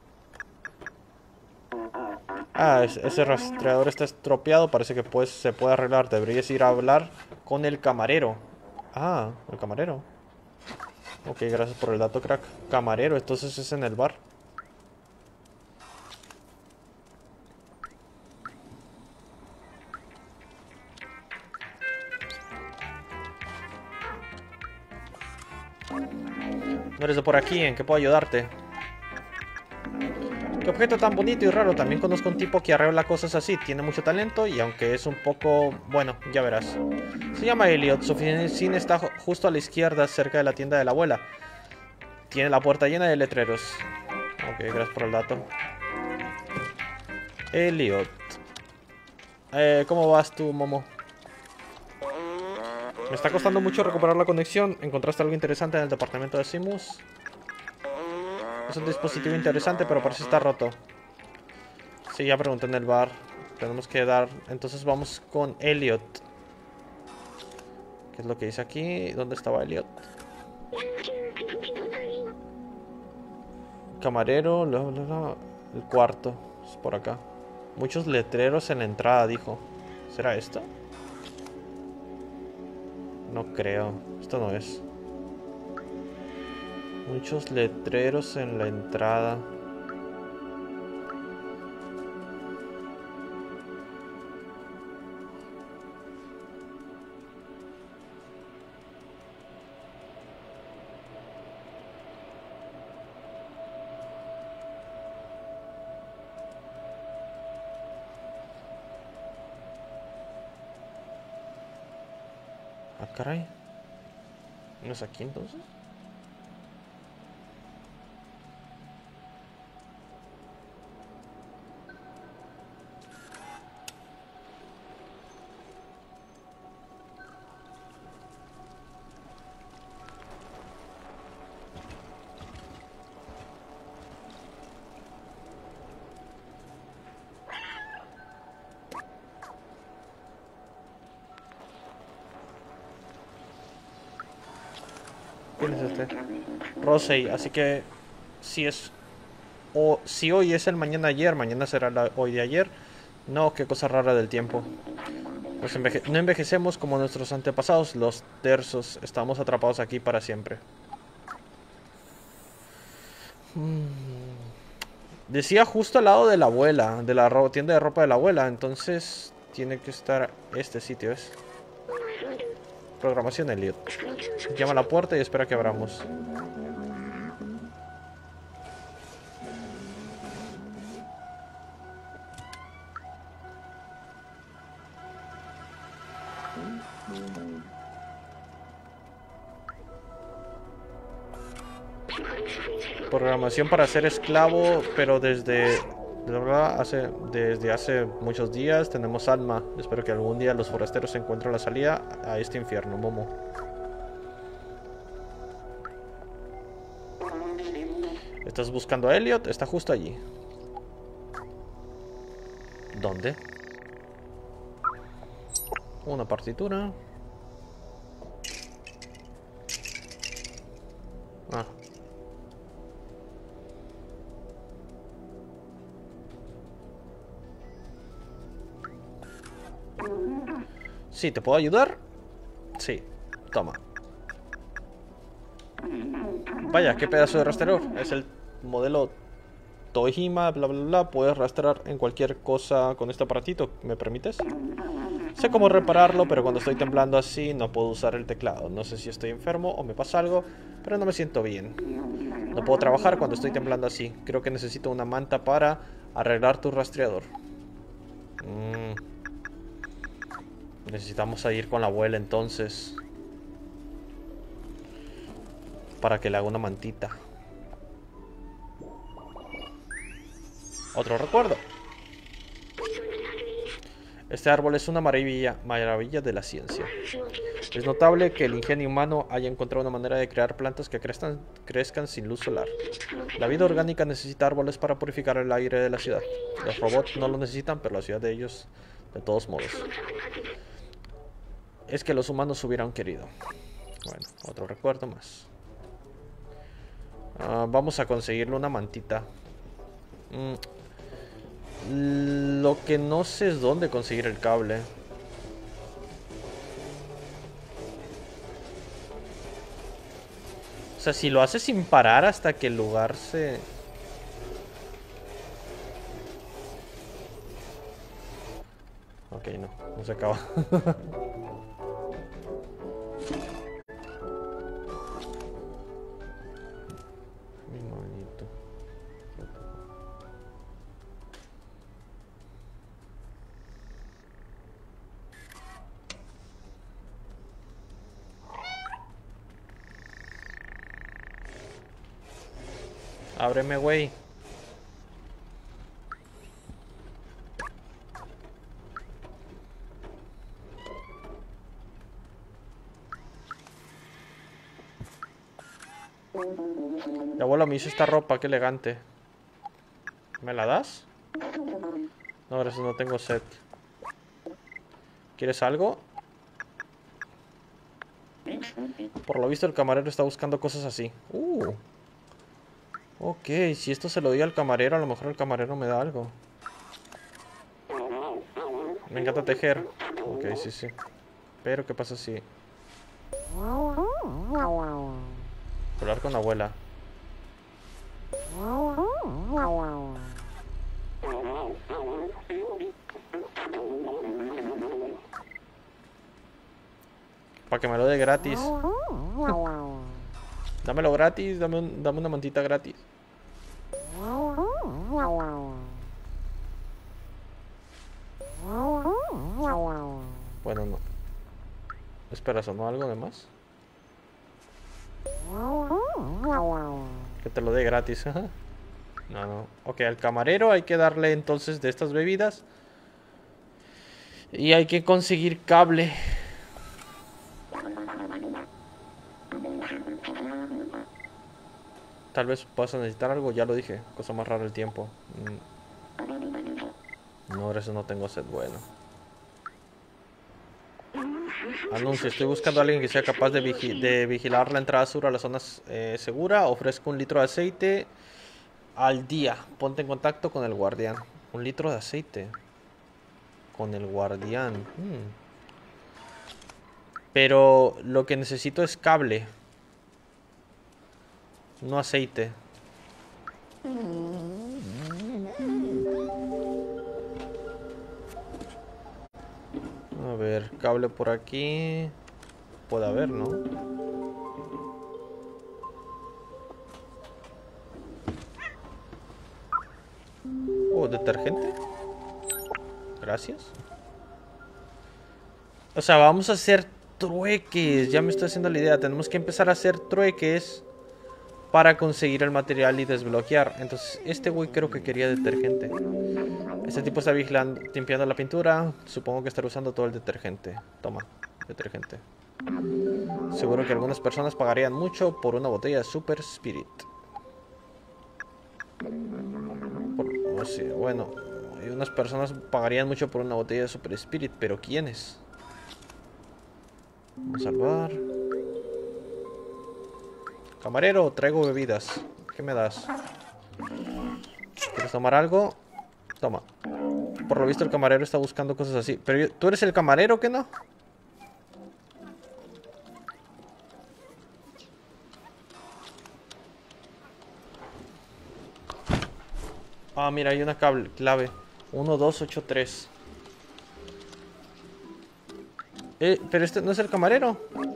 Ah, ese rastreador está estropeado. Parece que pues, se puede arreglar. Deberías ir a hablar con el camarero. Ah, el camarero. Ok, gracias por el dato, crack. Camarero, entonces es en el bar. No eres de por aquí, ¿en qué puedo ayudarte? Qué objeto tan bonito y raro. También conozco un tipo que arregla cosas así. Tiene mucho talento y aunque es un poco... Bueno, ya verás. Se llama Elliot. Su oficina está justo a la izquierda, cerca de la tienda de la abuela. Tiene la puerta llena de letreros. Ok, gracias por el dato. Elliot. ¿Cómo vas tú, Momo? Me está costando mucho recuperar la conexión. ¿Encontraste algo interesante en el departamento de Simus? Es un dispositivo interesante, pero parece estar roto. Sí, ya pregunté en el bar. Tenemos que dar... Entonces vamos con Elliot. ¿Qué es lo que dice aquí? ¿Dónde estaba Elliot? Camarero, el cuarto. Es por acá. Muchos letreros en la entrada, dijo. ¿Será esto? No creo. Esto no es. Muchos letreros en la entrada. Ah, caray. ¿No es aquí entonces? ¿Quién es este? Rosey, así que si es... O si hoy es el mañana ayer, mañana será hoy de ayer. No, qué cosa rara del tiempo. Pues no envejecemos como nuestros antepasados, los tersos. Estamos atrapados aquí para siempre. Decía justo al lado de la abuela, de la tienda de ropa de la abuela. Entonces tiene que estar este sitio, ¿es? Programación Elliot. Llama a la puerta y espera que abramos. Programación para ser esclavo, pero desde Desde hace muchos días tenemos alma. Espero que algún día los forasteros encuentren la salida a este infierno, Momo. ¿Estás buscando a Elliot? Está justo allí. ¿Dónde? Una partitura. Ah. Sí, ¿te puedo ayudar? Sí, toma. Vaya, qué pedazo de rastreador. Es el modelo Toihima, bla bla bla. Puedes rastrear en cualquier cosa con este aparatito. ¿Me permites? Sé cómo repararlo, pero cuando estoy temblando así no puedo usar el teclado. No sé si estoy enfermo o me pasa algo, pero no me siento bien. No puedo trabajar cuando estoy temblando así. Creo que necesito una manta para arreglar tu rastreador. Necesitamos ir con la abuela entonces. Para que le haga una mantita. Otro recuerdo. Este árbol es una maravilla de la ciencia. Es notable que el ingenio humano haya encontrado una manera de crear plantas que crezcan sin luz solar. La vida orgánica necesita árboles para purificar el aire de la ciudad. Los robots no lo necesitan, pero la ciudad de ellos, de todos modos. Es que los humanos hubieran querido. Bueno, otro recuerdo más. Vamos a conseguirle una mantita. Lo que no sé es dónde conseguir el cable. O sea, si lo hace sin parar hasta que el lugar se... Ok, no se acaba. Mi manito. Ábreme, güey. La abuela me hizo esta ropa, qué elegante. ¿Me la das? No, gracias, no tengo sed. ¿Quieres algo? Por lo visto el camarero está buscando cosas así. Ok, si esto se lo doy al camarero, a lo mejor el camarero me da algo. Me encanta tejer. Ok, sí. Pero, ¿qué pasa si...? Hablar con la abuela. Para que me lo dé gratis. Dámelo gratis, dame una mantita gratis. Bueno, no. Espera, ¿sonó algo de más? Que te lo dé gratis. No. Ok, al camarero hay que darle entonces de estas bebidas. Y hay que conseguir cable. Tal vez puedas necesitar algo, ya lo dije. Cosa más rara el tiempo. No, eso no tengo sed. Bueno. Anuncio, estoy buscando a alguien que sea capaz de vigilar la entrada sur a la zona segura. Ofrezco 1 litro de aceite al día. Ponte en contacto con el guardián. 1 litro de aceite. Con el guardián. Pero lo que necesito es cable. No aceite. A ver, cable por aquí. Puede haber, ¿no? ¿Detergente? Gracias. O sea, vamos a hacer trueques. Ya me estoy haciendo la idea. Tenemos que empezar a hacer trueques para conseguir el material y desbloquear. Entonces, este güey creo que quería detergente. Este tipo está limpiando la pintura. Supongo que estará usando todo el detergente. Toma, detergente. Seguro que algunas personas pagarían mucho por una botella de Super Spirit. No sé, bueno, unas personas pagarían mucho por una botella de Super Spirit, pero ¿quiénes? Vamos a salvar. Camarero, traigo bebidas. ¿Qué me das? ¿Quieres tomar algo? Toma. Por lo visto el camarero está buscando cosas así. Pero ¿tú eres el camarero, qué no? Ah, mira, hay una clave. 1283. Pero este no es el camarero.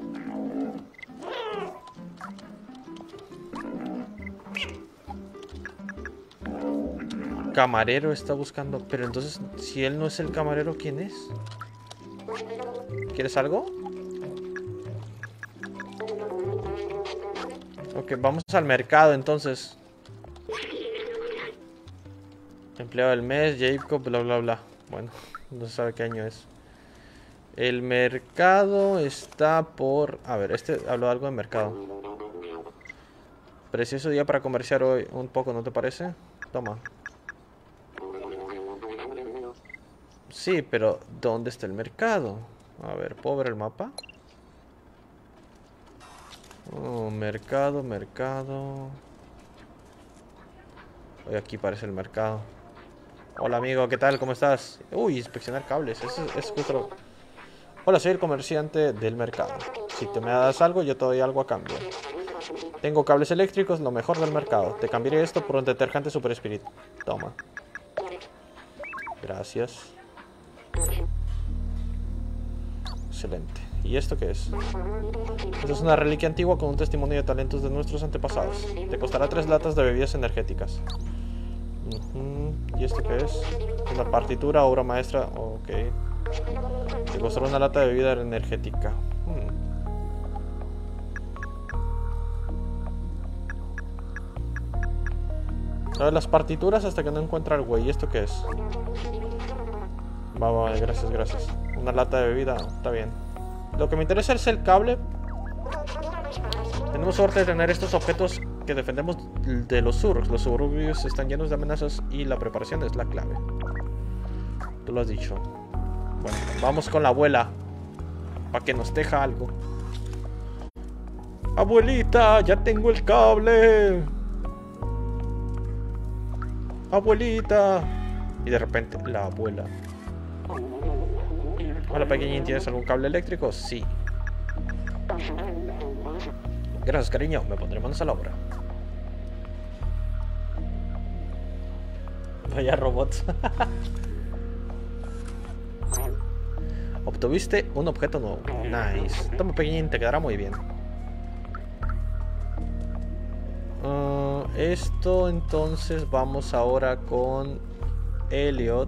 Camarero está buscando. Pero entonces, si él no es el camarero, ¿quién es? ¿Quieres algo? Ok, vamos al mercado entonces. Empleado del mes, Jacob, bla bla bla. Bueno, no se sabe qué año es. El mercado está por... A ver, este habló algo de mercado. Precioso día para comerciar hoy un poco, ¿no te parece? Toma. Sí, pero ¿dónde está el mercado? A ver, ¿puedo ver el mapa? Oh, mercado. Hoy aquí parece el mercado. Hola amigo, ¿qué tal? ¿Cómo estás? Uy, inspeccionar cables, es justo... Hola, soy el comerciante del mercado. Si te me das algo, yo te doy algo a cambio. Tengo cables eléctricos, lo mejor del mercado. Te cambiaré esto por un detergente Super Spirit. Toma. Gracias. Excelente. ¿Y esto qué es? Esto es una reliquia antigua con un testimonio de talentos de nuestros antepasados. Te costará 3 latas de bebidas energéticas. ¿Y esto qué es? Una partitura, obra maestra. Ok. Te costará una lata de bebida energética. A ver las partituras hasta que no encuentre al güey. ¿Y esto qué es? Va, gracias. Una lata de bebida, está bien. Lo que me interesa es el cable. Tenemos suerte de tener estos objetos que defendemos de los suburbios. Los suburbios están llenos de amenazas y la preparación es la clave. Tú lo has dicho. Bueno, vamos con la abuela para que nos deja algo. Abuelita, ya tengo el cable. Abuelita. Y de repente la abuela. Hola pequeñín, ¿tienes algún cable eléctrico? Sí. Gracias cariño, me pondré manos a la obra. Vaya robots. Obtuviste un objeto nuevo. Nice. Toma pequeñín, te quedará muy bien. Esto entonces vamos ahora con Elliot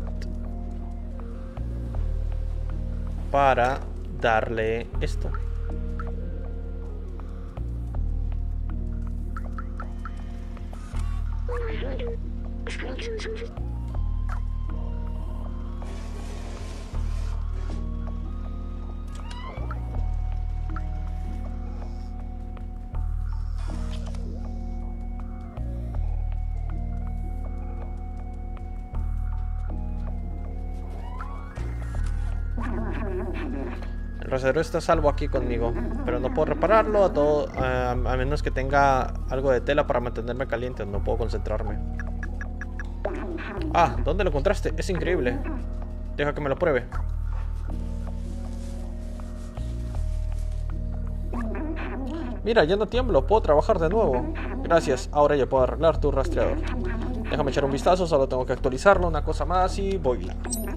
para darle esto. El rastreador está a salvo aquí conmigo, pero no puedo repararlo a menos que tenga algo de tela para mantenerme caliente. No puedo concentrarme. Ah, ¿dónde lo encontraste? Es increíble. Deja que me lo pruebe. Mira, ya no tiemblo, puedo trabajar de nuevo. Gracias, ahora ya puedo arreglar tu rastreador. Déjame echar un vistazo, solo tengo que actualizarlo, una cosa más y voy.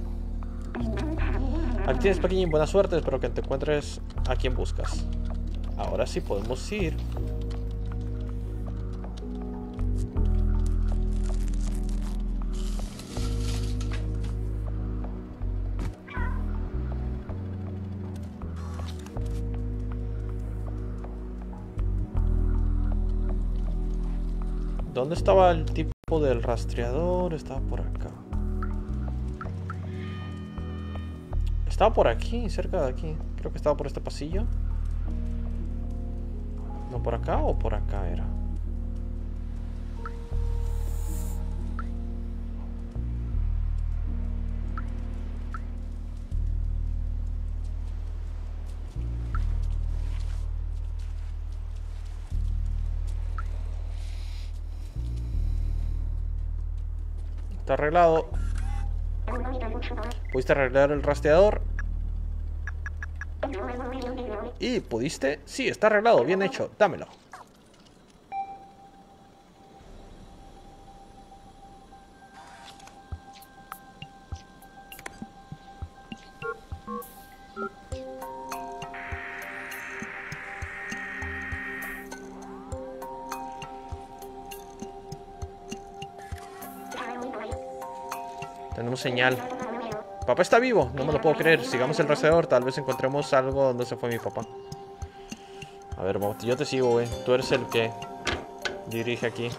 Aquí tienes pequeñín, buena suerte, espero que te encuentres a quien buscas. Ahora sí podemos ir. ¿Dónde estaba el tipo del rastreador? Estaba por acá. Estaba por aquí, cerca de aquí. Creo que estaba por este pasillo. ¿No por acá o por acá era? Está arreglado. ¿Pudiste arreglar el rastreador? ¿Y pudiste? Sí, está arreglado, bien hecho, dámelo. Tenemos señal. Papá está vivo, no me lo puedo creer. Sigamos el rastreador, tal vez encontremos algo donde se fue mi papá. A ver, yo te sigo, güey. Tú eres el que dirige aquí.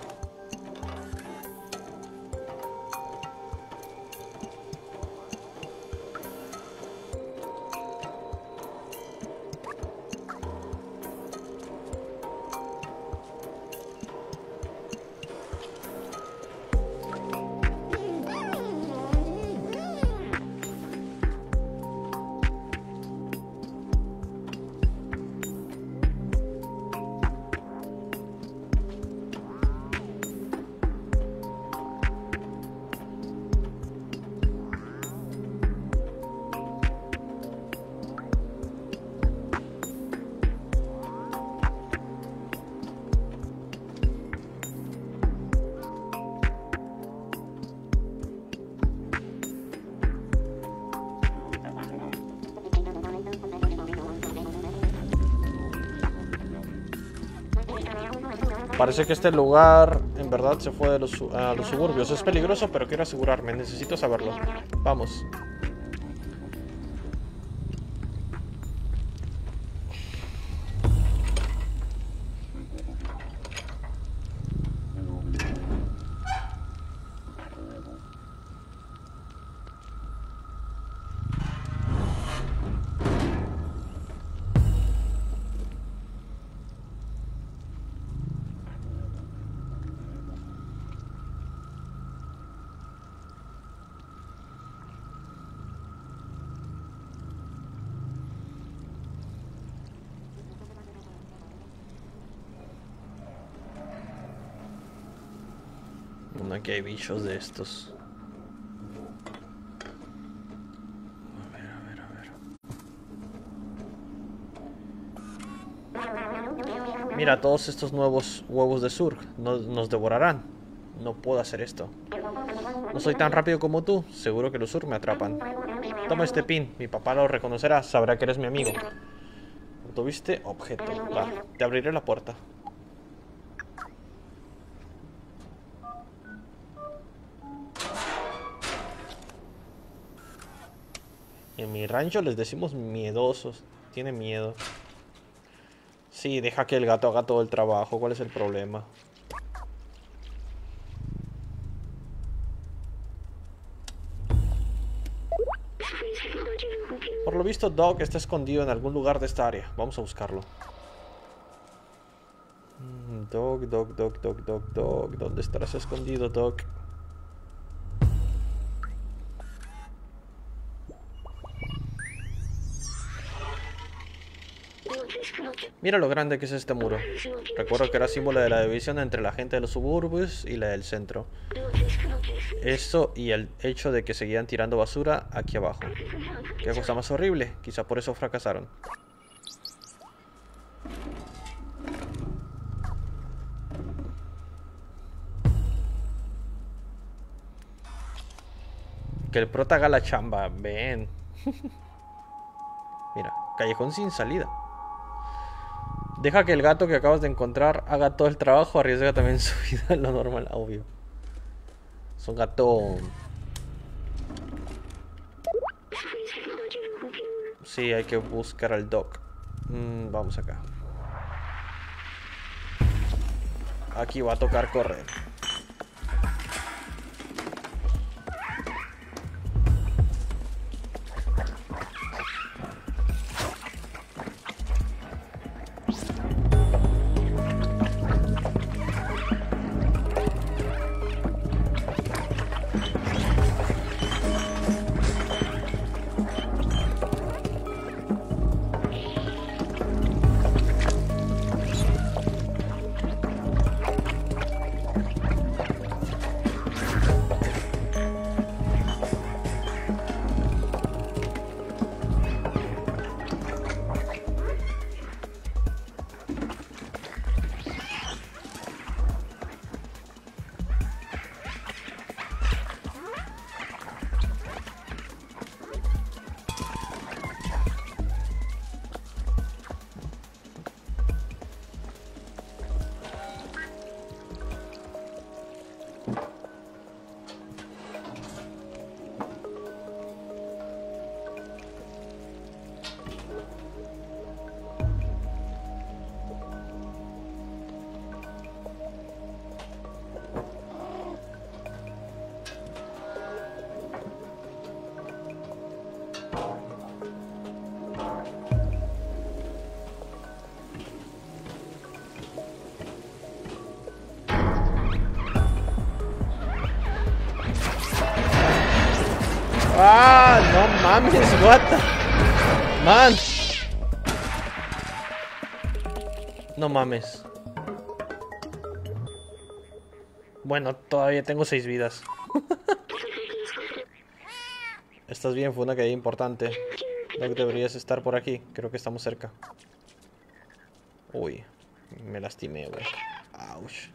Parece que este lugar en verdad se fue a los suburbios. Es peligroso, pero quiero asegurarme. Necesito saberlo. Vamos. Aquí hay bichos de estos. A ver, a ver, a ver. Mira, todos estos nuevos huevos de Zurg nos devorarán. No puedo hacer esto. No soy tan rápido como tú. Seguro que los Zurg me atrapan. Toma este pin. Mi papá lo reconocerá. Sabrá que eres mi amigo. ¿Tuviste objeto? Va, te abriré la puerta. En mi rancho les decimos miedosos. Tiene miedo. Sí, deja que el gato haga todo el trabajo. ¿Cuál es el problema? Por lo visto, Doc está escondido en algún lugar de esta área. Vamos a buscarlo. Doc. ¿Dónde estarás escondido, Doc? Mira lo grande que es este muro. Recuerdo que era símbolo de la división entre la gente de los suburbios y la del centro. Eso y el hecho de que seguían tirando basura aquí abajo. Qué cosa más horrible. Quizá por eso fracasaron. Que el prota haga la chamba. Ven. Mira, callejón sin salida. Deja que el gato que acabas de encontrar haga todo el trabajo. Arriesga también su vida, lo normal, obvio. Son gato. Sí, hay que buscar al Doc. Vamos acá. Aquí va a tocar correr. ¡Ah! No mames, what the... Man. No mames. Bueno, todavía tengo 6 vidas. Estás bien, fue una caída importante. Creo que deberías estar por aquí. Creo que estamos cerca. Uy, me lastimé, güey. Ouch.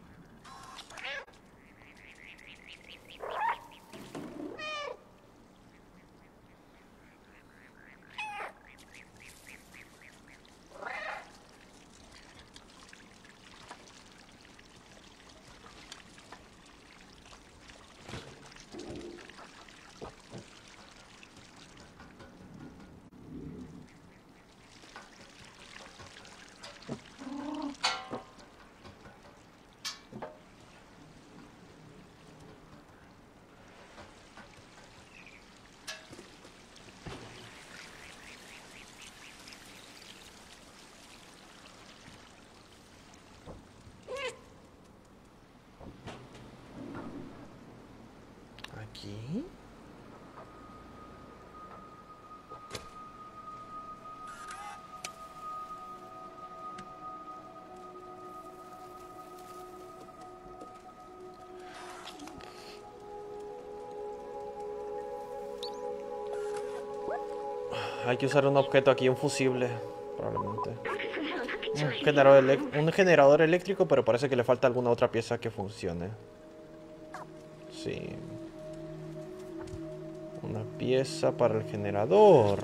Aquí. Hay que usar un objeto aquí, un fusible, probablemente. Un generador eléctrico, pero parece que le falta alguna otra pieza que funcione. Sí. Una pieza para el generador.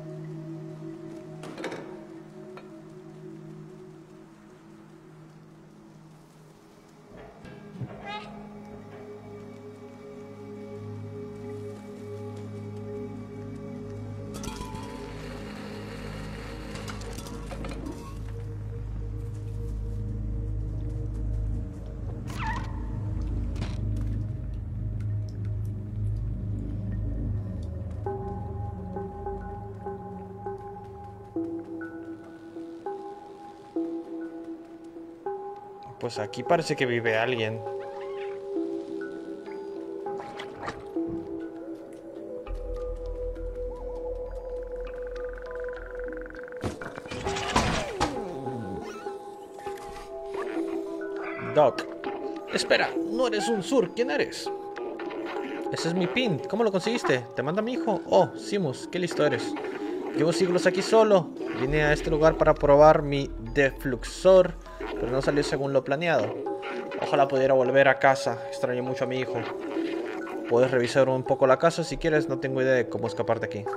Pues aquí parece que vive alguien. Doc. Espera, no eres un Sur, ¿quién eres? Ese es mi pin, ¿cómo lo conseguiste? ¿Te manda mi hijo? Oh, Simus, qué listo eres. Llevo siglos aquí solo. Vine a este lugar para probar mi defluxor, pero no salió según lo planeado. Ojalá pudiera volver a casa, extraño mucho a mi hijo. Puedes revisar un poco la casa si quieres, no tengo idea de cómo escapar de aquí.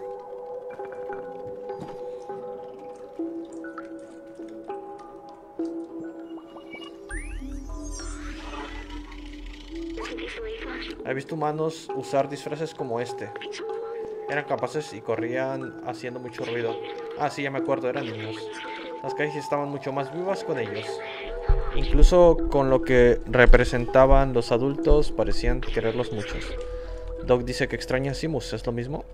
He visto humanos usar disfraces como este. Eran capaces y corrían haciendo mucho ruido. Ah, sí, ya me acuerdo, eran niños. Las calles estaban mucho más vivas con ellos. Incluso con lo que representaban los adultos, parecían quererlos muchos. Doc dice que extraña a Simus, ¿es lo mismo?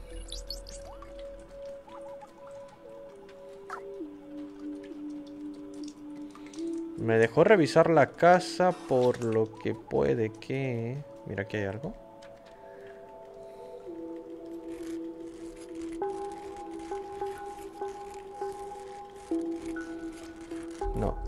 Me dejó revisar la casa por lo que puede que... Mira, aquí hay algo. No.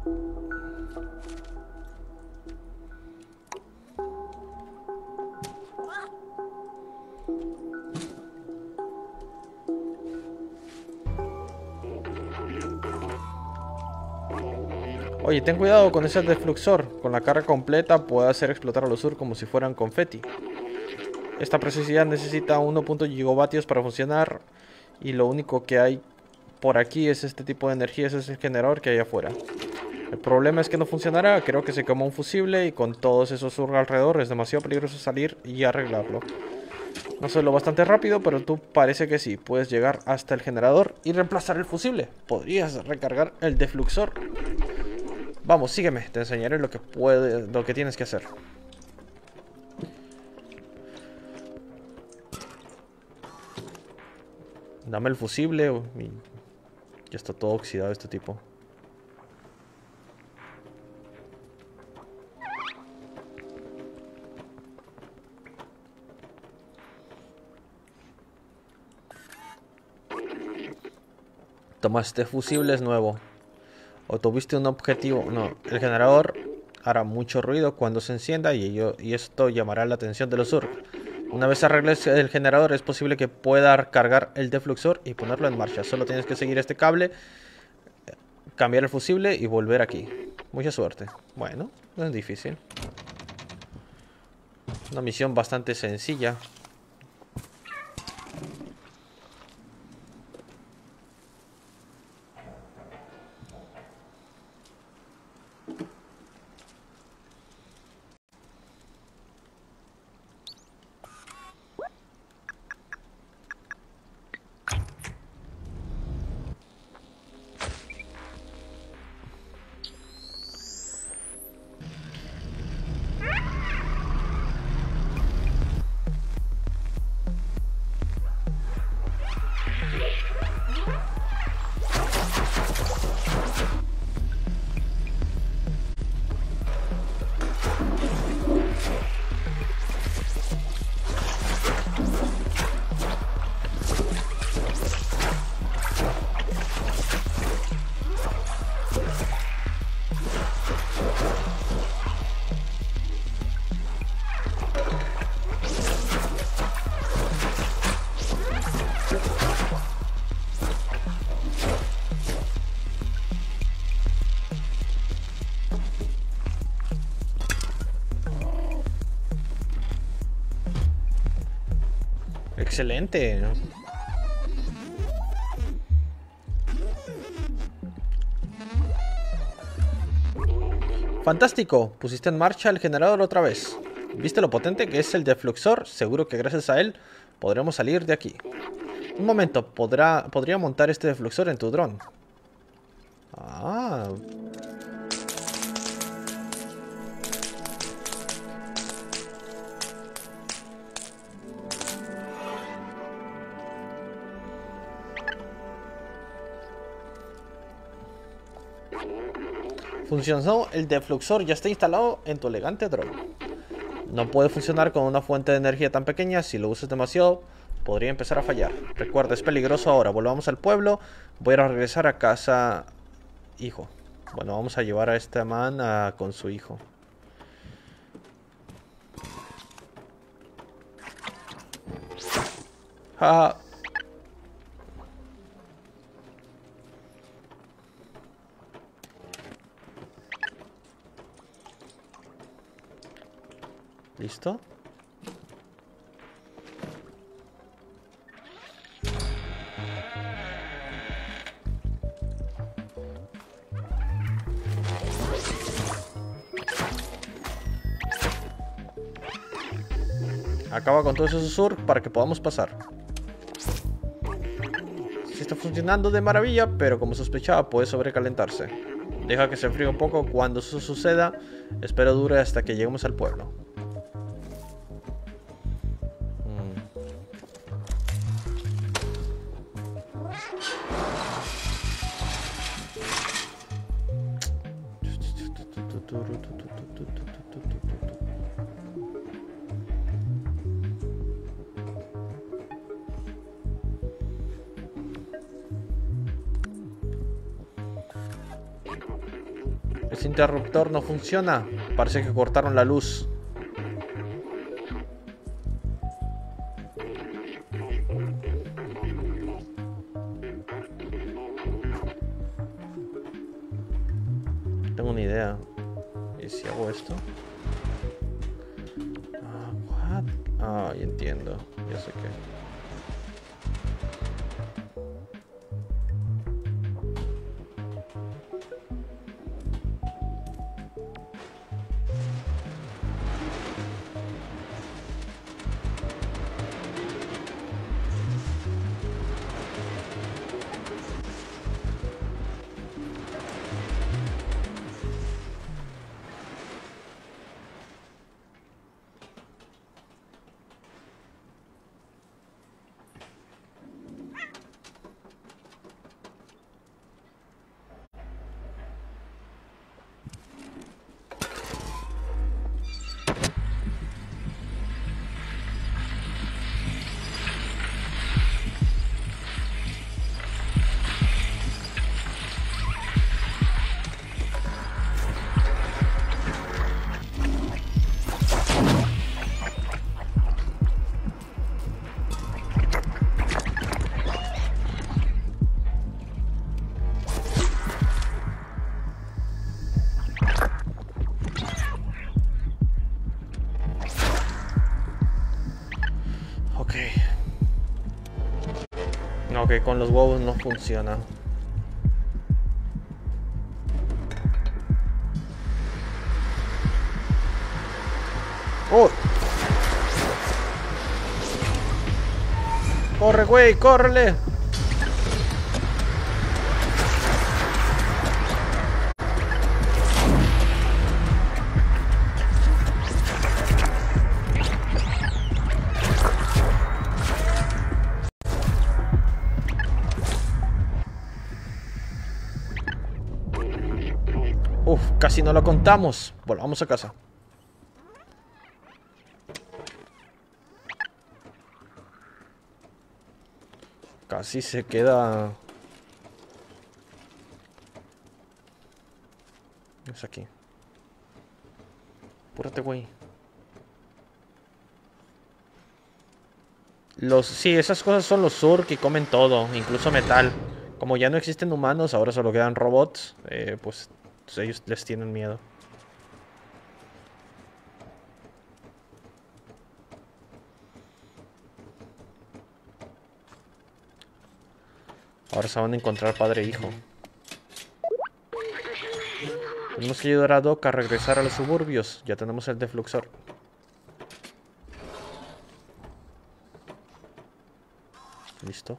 Oye, ten cuidado con ese defluxor. Con la carga completa puede hacer explotar a los Sur como si fueran confeti. Esta preciosidad necesita 1.0 gigavatios para funcionar. Y lo único que hay por aquí es este tipo de energía. Ese es el generador que hay afuera. El problema es que no funcionará. Creo que se quemó un fusible y con todos esos Sur alrededor es demasiado peligroso salir y arreglarlo. No sé lo bastante rápido, pero tú parece que sí. Puedes llegar hasta el generador y reemplazar el fusible. Podrías recargar el defluxor. Vamos, sígueme, te enseñaré lo que tienes que hacer. Dame el fusible. Ya está todo oxidado este tipo. Toma, este fusible es nuevo. Obtuviste un objetivo. No, el generador hará mucho ruido cuando se encienda y esto llamará la atención de los Zurg. Una vez arregles el generador, es posible que pueda cargar el defluxor y ponerlo en marcha. Solo tienes que seguir este cable, cambiar el fusible y volver aquí. Mucha suerte. Bueno, no es difícil. Una misión bastante sencilla. Excelente. Fantástico. Pusiste en marcha el generador otra vez. ¿Viste lo potente que es el defluxor? Seguro que gracias a él podremos salir de aquí. Un momento, podría montar este defluxor en tu dron. Ah. Funcionó el defluxor, ya está instalado en tu elegante dron. No puede funcionar con una fuente de energía tan pequeña. Si lo usas demasiado, podría empezar a fallar. Recuerda, es peligroso ahora. Volvamos al pueblo. Voy a regresar a casa. Hijo. Bueno, vamos a llevar a este man con su hijo. Ja. ¿Listo? Acaba con todo ese susur para que podamos pasar. Sí está funcionando de maravilla, pero como sospechaba puede sobrecalentarse. Deja que se enfríe un poco. Cuando eso suceda, espero dure hasta que lleguemos al pueblo. Ese interruptor no funciona. Parece que cortaron la luz. Tengo una idea. ¿Y si hago esto? What? Ah, ya entiendo. Ya sé qué. Ok, con los huevos no funciona. ¡Oh! ¡Corre, güey! ¡Córrele! Uf, casi no lo contamos. Volvamos a casa. Casi se queda... Es aquí. Apúrate, güey. Sí, esas cosas son los Zurg que comen todo, incluso metal. Como ya no existen humanos, ahora solo quedan robots, pues ellos les tienen miedo. Ahora se van a encontrar padre e hijo. Tenemos que ayudar a Doc a regresar a los suburbios. Ya tenemos el defluxor. Listo.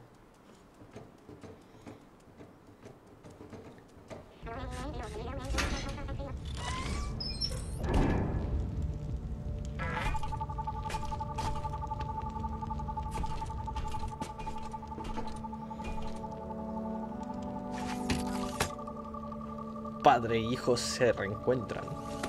Padre e hijo se reencuentran.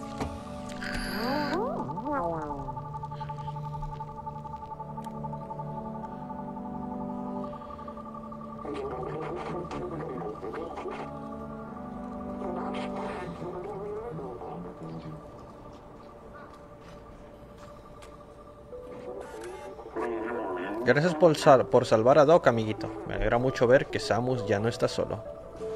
Gracias por salvar a Doc, amiguito. Me alegra mucho ver que Samus ya no está solo.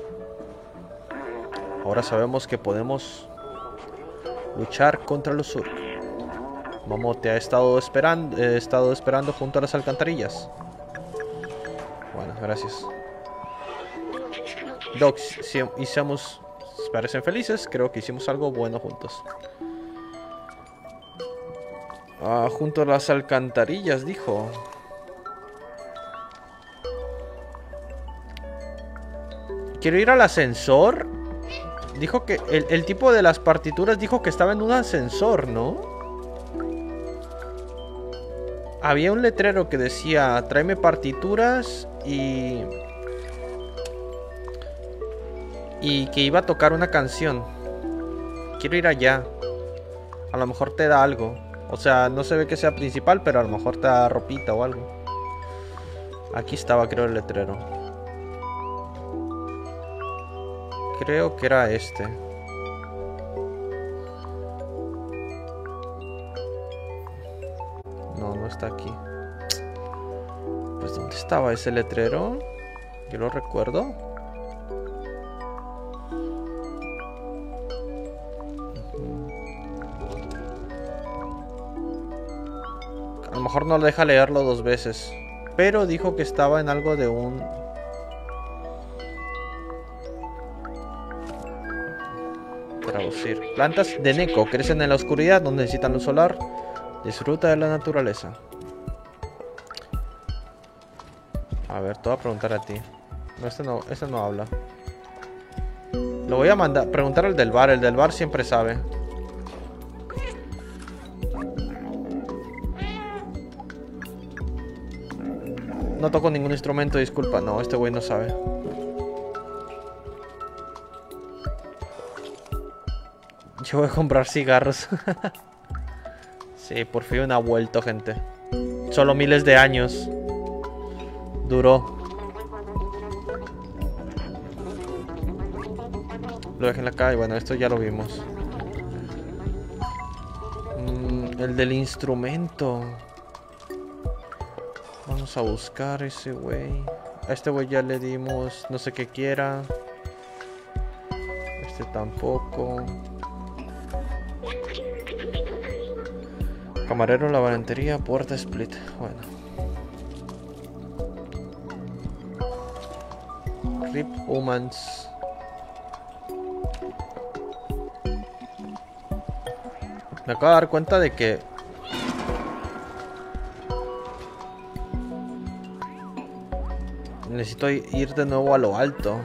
Ahora sabemos que podemos luchar contra los Zurg. Momo te ha estado esperando junto a las alcantarillas. Bueno, gracias. Doc y Samus parecen felices. Creo que hicimos algo bueno juntos. Junto a las alcantarillas, dijo. Quiero ir al ascensor. Dijo que el tipo de las partituras dijo que estaba en un ascensor, ¿no? Había un letrero que decía tráeme partituras y que iba a tocar una canción. Quiero ir allá. A lo mejor te da algo. O sea, no se ve que sea principal, pero a lo mejor te da ropita o algo. Aquí estaba, creo, el letrero. Creo que era este. No, no está aquí. Pues ¿dónde estaba ese letrero? Yo lo recuerdo. A lo mejor no le deja leerlo 2 veces. Pero dijo que estaba en algo de un... Traducir. Plantas de Neko crecen en la oscuridad, no necesitan luz solar. Disfruta de la naturaleza. A ver, te voy a preguntar a ti. No, este no habla. Lo voy a mandar, preguntar al del bar. El del bar siempre sabe. No toco ningún instrumento, disculpa. No, este güey no sabe. Yo voy a comprar cigarros. Sí, por fin ha vuelto, gente. Solo miles de años duró. Lo dejé en la calle. Bueno, esto ya lo vimos. El del instrumento. Vamos a buscar ese güey. A este güey ya le dimos no sé qué quiera. Este tampoco. Camarero, lavandería, puerta split. Bueno. Rip Humans. Me acabo de dar cuenta de que necesito ir de nuevo a lo alto.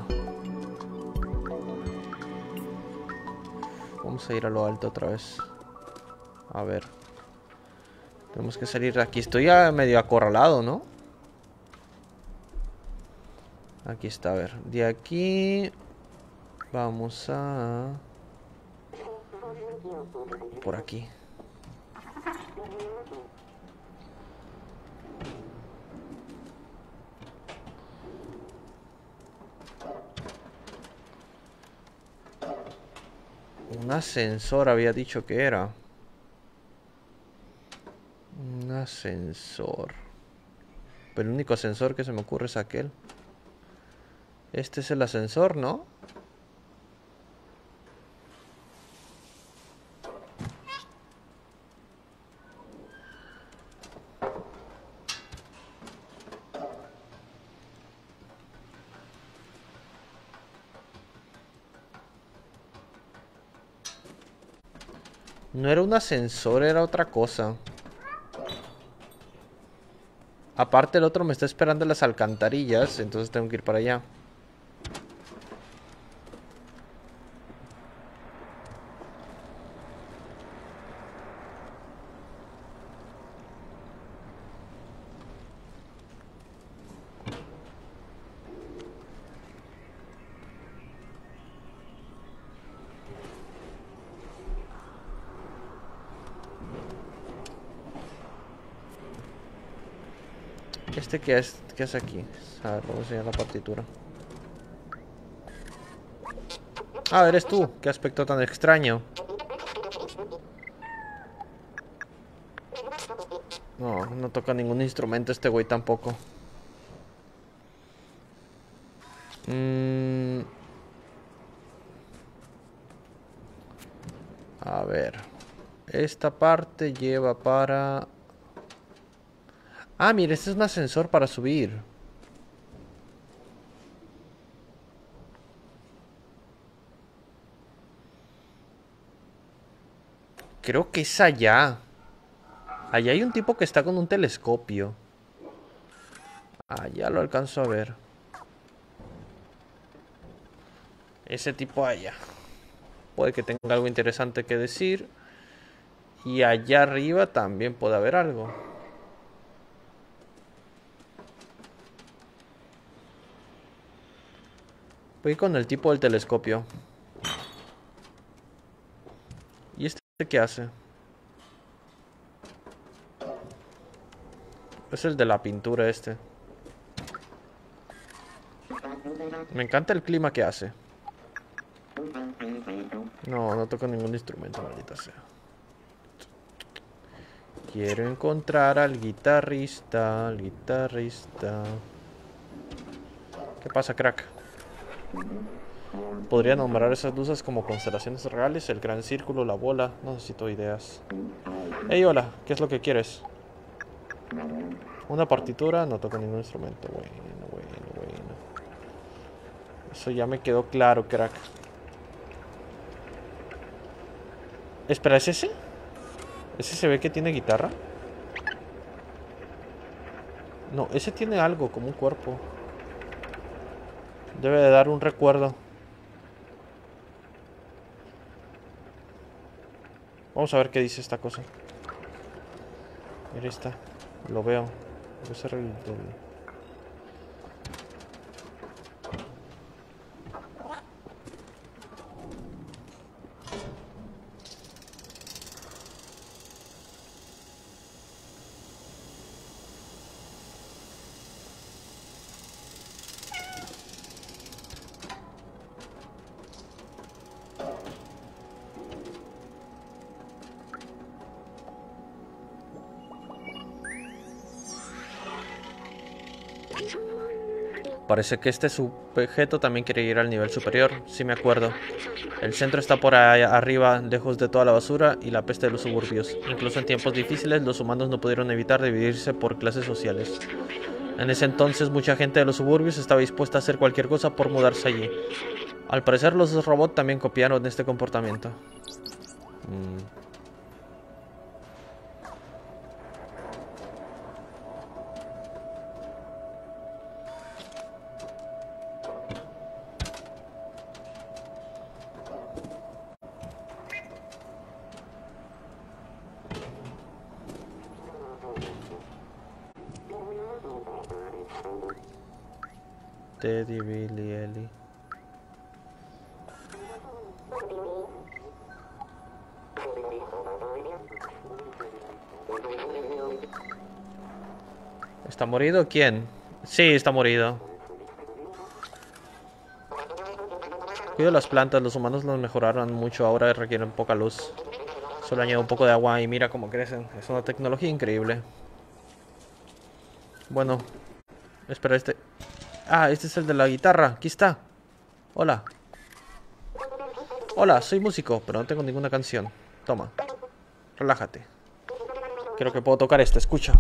Vamos a ir a lo alto otra vez. A ver. Tenemos que salir de aquí. Estoy ya medio acorralado, ¿no? Aquí está, a ver. De aquí vamos a... por aquí. Un ascensor había dicho que era. Un ascensor. Pero el único ascensor que se me ocurre es aquel. Este es el ascensor, ¿no? No era un ascensor, era otra cosa. Aparte el otro me está esperando en las alcantarillas, entonces tengo que ir para allá. ¿Qué es aquí? A ver, vamos a enseñar la partitura. Ah, eres tú. Qué aspecto tan extraño. No, no toca ningún instrumento este güey tampoco. A ver. Esta parte lleva para... Ah, mira, este es un ascensor para subir. Creo que es allá. Allá hay un tipo que está con un telescopio. Allá lo alcanzo a ver. Ese tipo allá. Puede que tenga algo interesante que decir. Y allá arriba también puede haber algo. Voy con el tipo del telescopio. ¿Y este qué hace? Es el de la pintura este. Me encanta el clima que hace. No, no toco ningún instrumento, maldita sea. Quiero encontrar al guitarrista, al guitarrista. ¿Qué pasa, crack? Podría nombrar esas luces como constelaciones reales, el gran círculo, la bola. No necesito ideas. Hey, hola, ¿qué es lo que quieres? Una partitura, no toco ningún instrumento. Bueno. Eso ya me quedó claro, crack. Espera, ¿es ese? ¿Ese se ve que tiene guitarra? No, ese tiene algo, como un cuerpo. Debe de dar un recuerdo. Vamos a ver qué dice esta cosa. Mira, está. Lo veo. Voy a cerrar el... Parece que este sujeto también quiere ir al nivel superior. Sí me acuerdo. El centro está por allá arriba, lejos de toda la basura y la peste de los suburbios. Incluso en tiempos difíciles, los humanos no pudieron evitar dividirse por clases sociales. En ese entonces mucha gente de los suburbios estaba dispuesta a hacer cualquier cosa por mudarse allí. Al parecer los robots también copiaron este comportamiento. Teddy, Billy, Ellie. ¿Está morido? ¿Quién? Sí, está morido. Cuido las plantas, los humanos las mejoraron mucho, ahora requieren poca luz. Solo añado un poco de agua y mira cómo crecen. Es una tecnología increíble. Bueno, espera, este... Ah, este es el de la guitarra. Aquí está. Hola. Hola, soy músico, pero no tengo ninguna canción. Toma. Relájate. Creo que puedo tocar esta, escucha.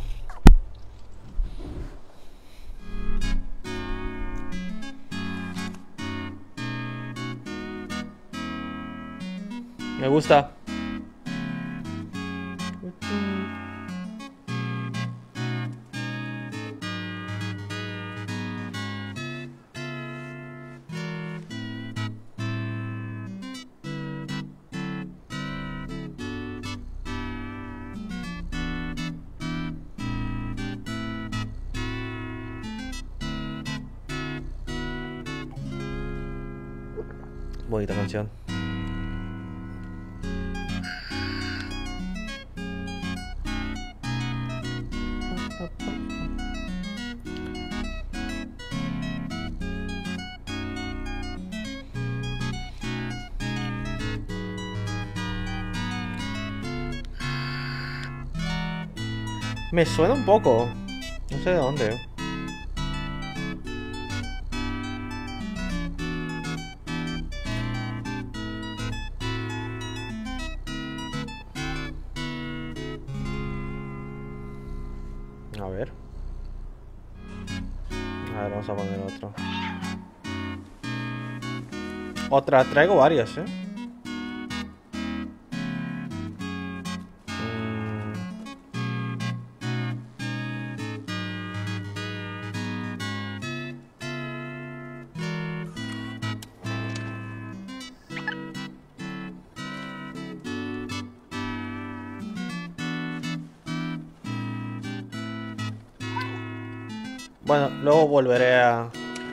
Me gusta. Bonita canción. Me suena un poco. No sé de dónde. A ver. A ver, vamos a poner otro. Otra, traigo varias, ¿eh? Bueno, luego volveré a...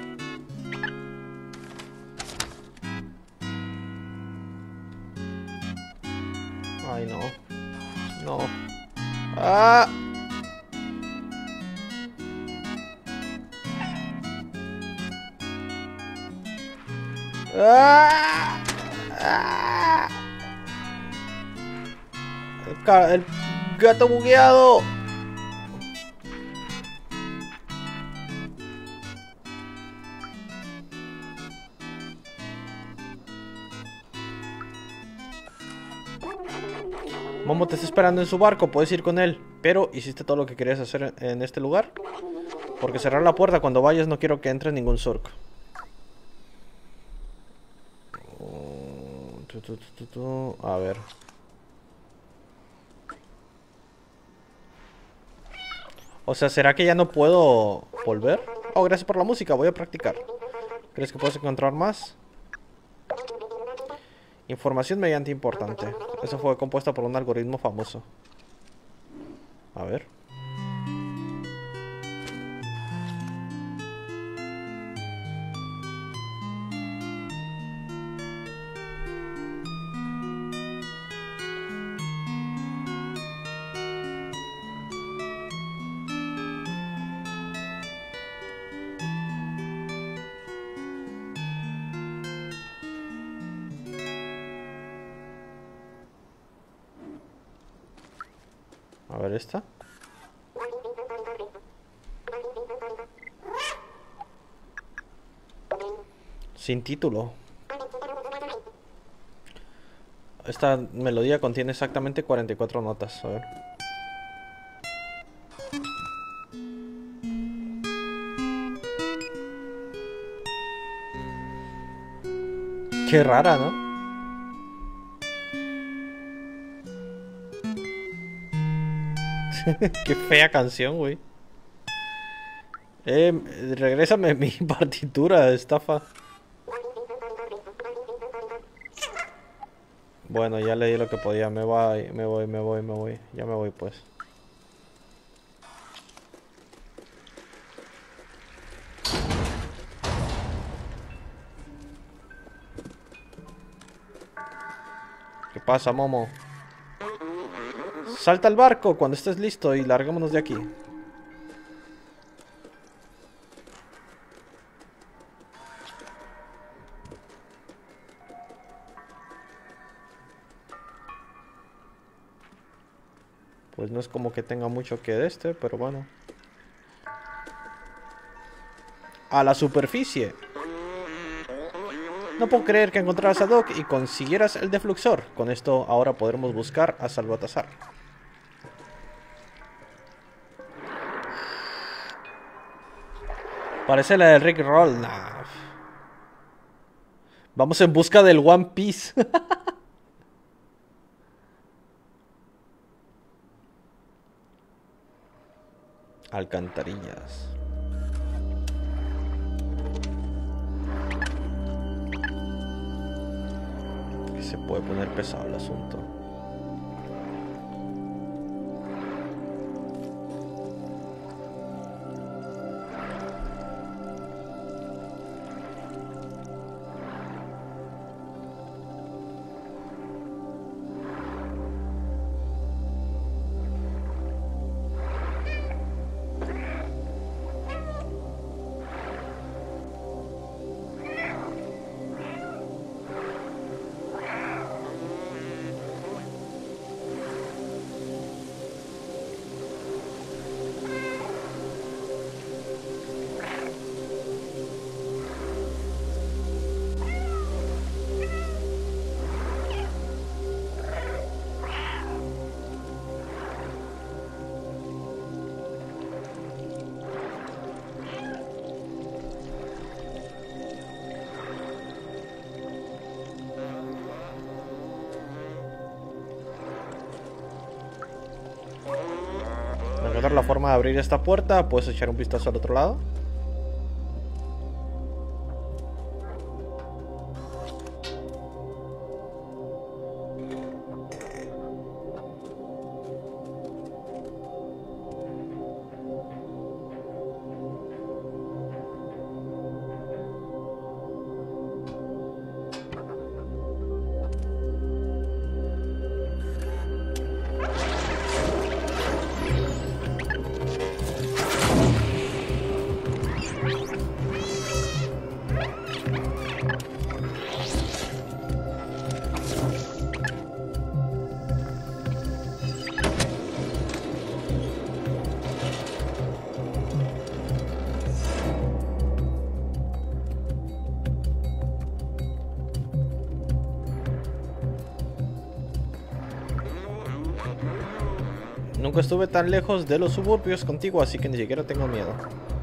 Ay, no. No. ¡Ah! ¡Ah! ¡Ah! El gato bugueado. Momo te está esperando en su barco, puedes ir con él. Pero, ¿hiciste todo lo que querías hacer en este lugar? Porque cerrar la puerta cuando vayas no quiero que entre ningún Zurk. A ver. O sea, ¿será que ya no puedo volver? Oh, gracias por la música, voy a practicar. ¿Crees que puedes encontrar más? Información mediante importante. Eso fue compuesta por un algoritmo famoso. A ver. A ver esta. Sin título. Esta melodía contiene exactamente 44 notas. A ver. Qué rara, ¿no? Qué fea canción, güey. Regrésame mi partitura, estafa. Bueno, ya leí lo que podía. Me voy. Ya me voy, pues. ¿Qué pasa, Momo? Salta al barco cuando estés listo y larguémonos de aquí. Pues no es como que tenga mucho que de este, pero bueno. A la superficie. No puedo creer que encontraras a Doc y consiguieras el defluxor. Con esto ahora podremos buscar a Salvatazar. Parece la de Rick Roll. Nah. Vamos en busca del One Piece. Alcantarillas. Que se puede poner pesado el asunto. Para encontrar la forma de abrir esta puerta, puedes echar un vistazo al otro lado. Nunca estuve tan lejos de los suburbios contigo, así que ni siquiera tengo miedo.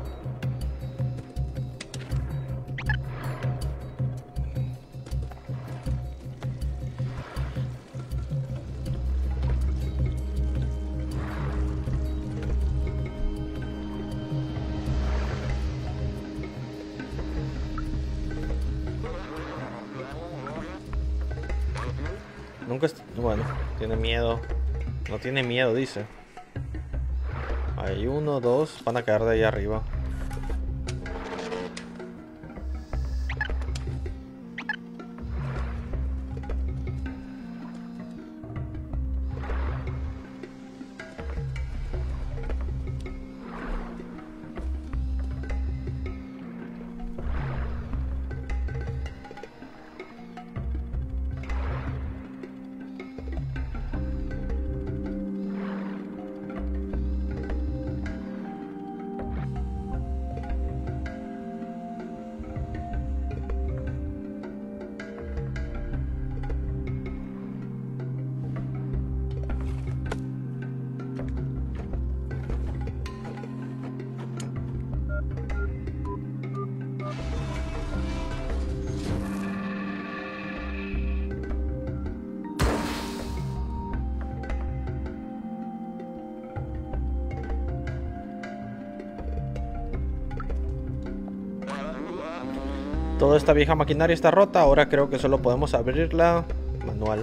Bueno, tiene miedo. No tiene miedo, dice. Hay uno, dos. Van a caer de ahí arriba. Toda esta vieja maquinaria está rota. Ahora creo que solo podemos abrirla manual.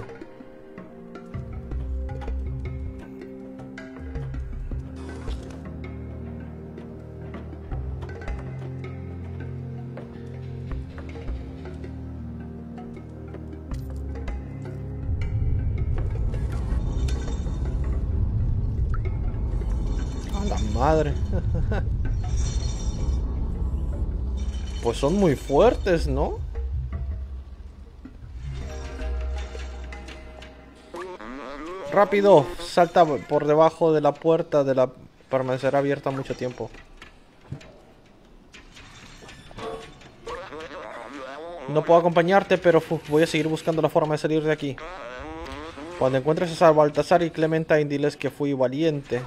A la madre. Pues son muy fuertes, ¿no? Rápido, salta por debajo de la puerta de la permanecerá abierta mucho tiempo. No puedo acompañarte, pero voy a seguir buscando la forma de salir de aquí. Cuando encuentres a Baltasar y Clementine, diles que fui valiente.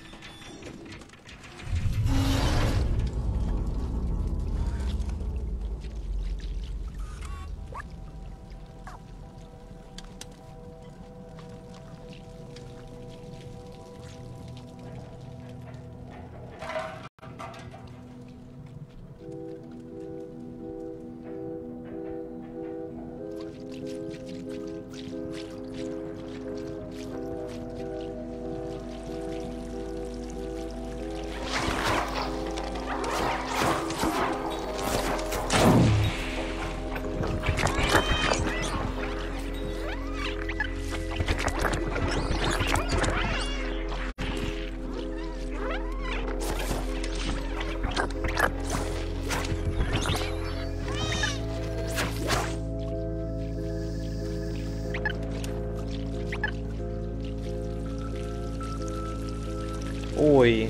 Uy.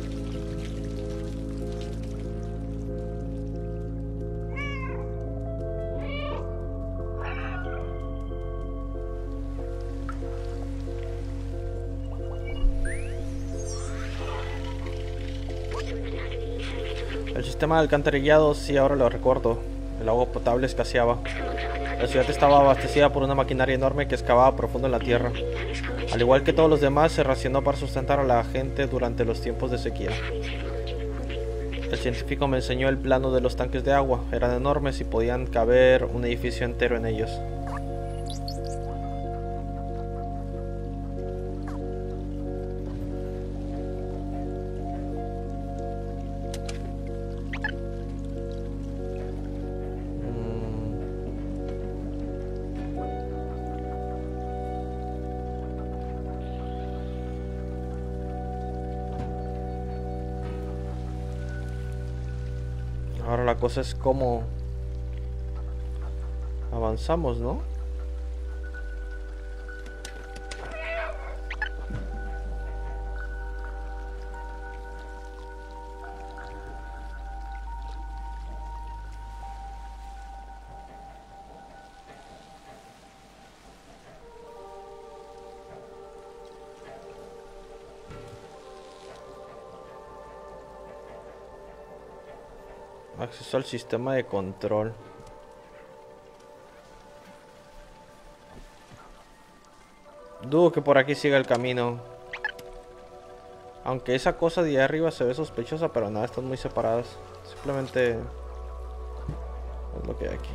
El sistema de alcantarillado, sí, ahora lo recuerdo. El agua potable escaseaba. La ciudad estaba abastecida por una maquinaria enorme que excavaba profundo en la tierra. Al igual que todos los demás, se racionó para sustentar a la gente durante los tiempos de sequía. El científico me enseñó el plano de los tanques de agua. Eran enormes y podían caber un edificio entero en ellos. Ahora la cosa es cómo avanzamos, ¿no? Acceso al sistema de control. Dudo que por aquí siga el camino. Aunque esa cosa de ahí arriba se ve sospechosa, pero nada, están muy separadas. Simplemente es lo que hay aquí.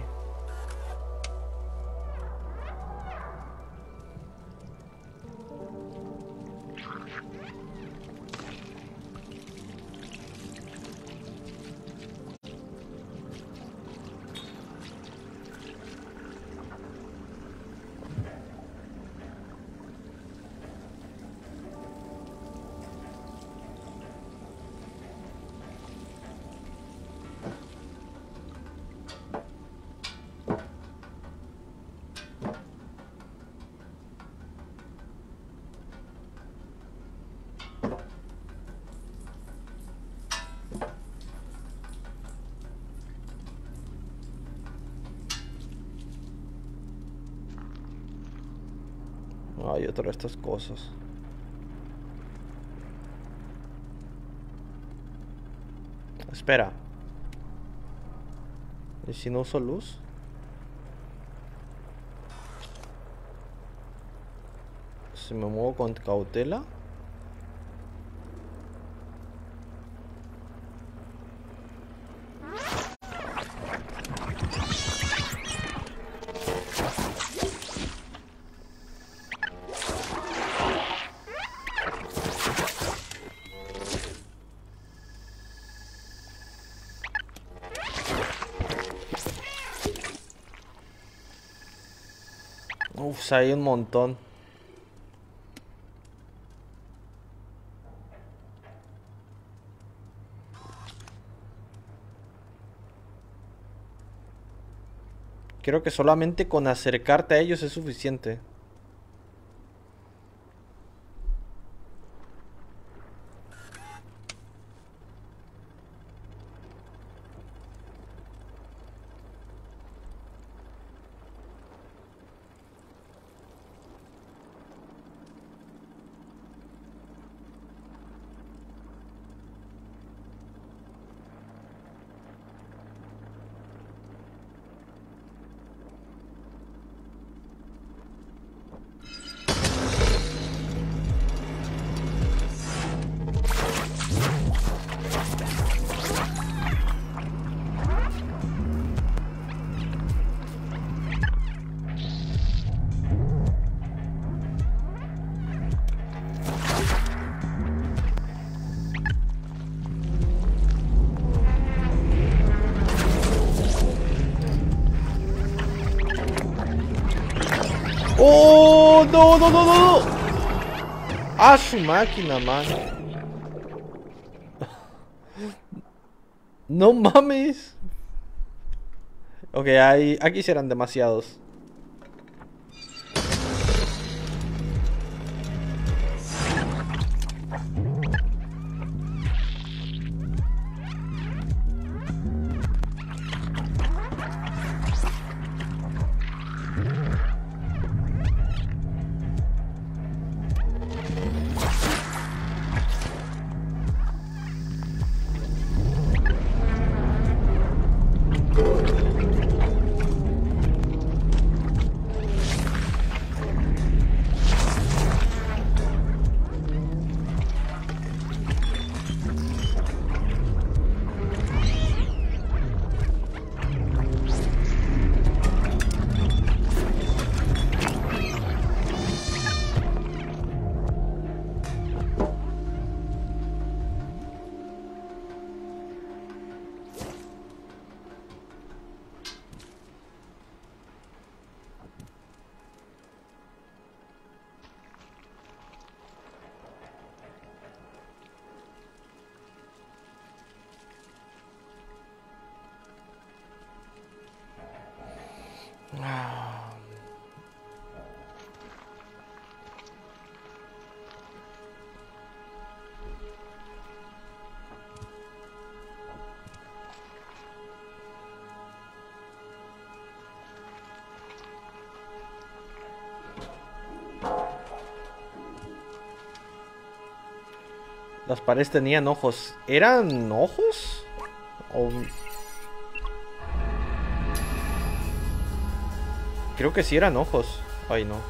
Hay otra de estas cosas. Espera. ¿Y si no uso luz? Si me muevo con cautela. Uf, hay un montón. Creo que solamente con acercarte a ellos es suficiente. ¡Oh! ¡No, no, no, no! ¡No! ¡Ah, su máquina, man! ¡No mames! Ok, aquí serán demasiados. Las paredes tenían ojos. ¿Eran ojos? O... Creo que sí eran ojos. Ay, no.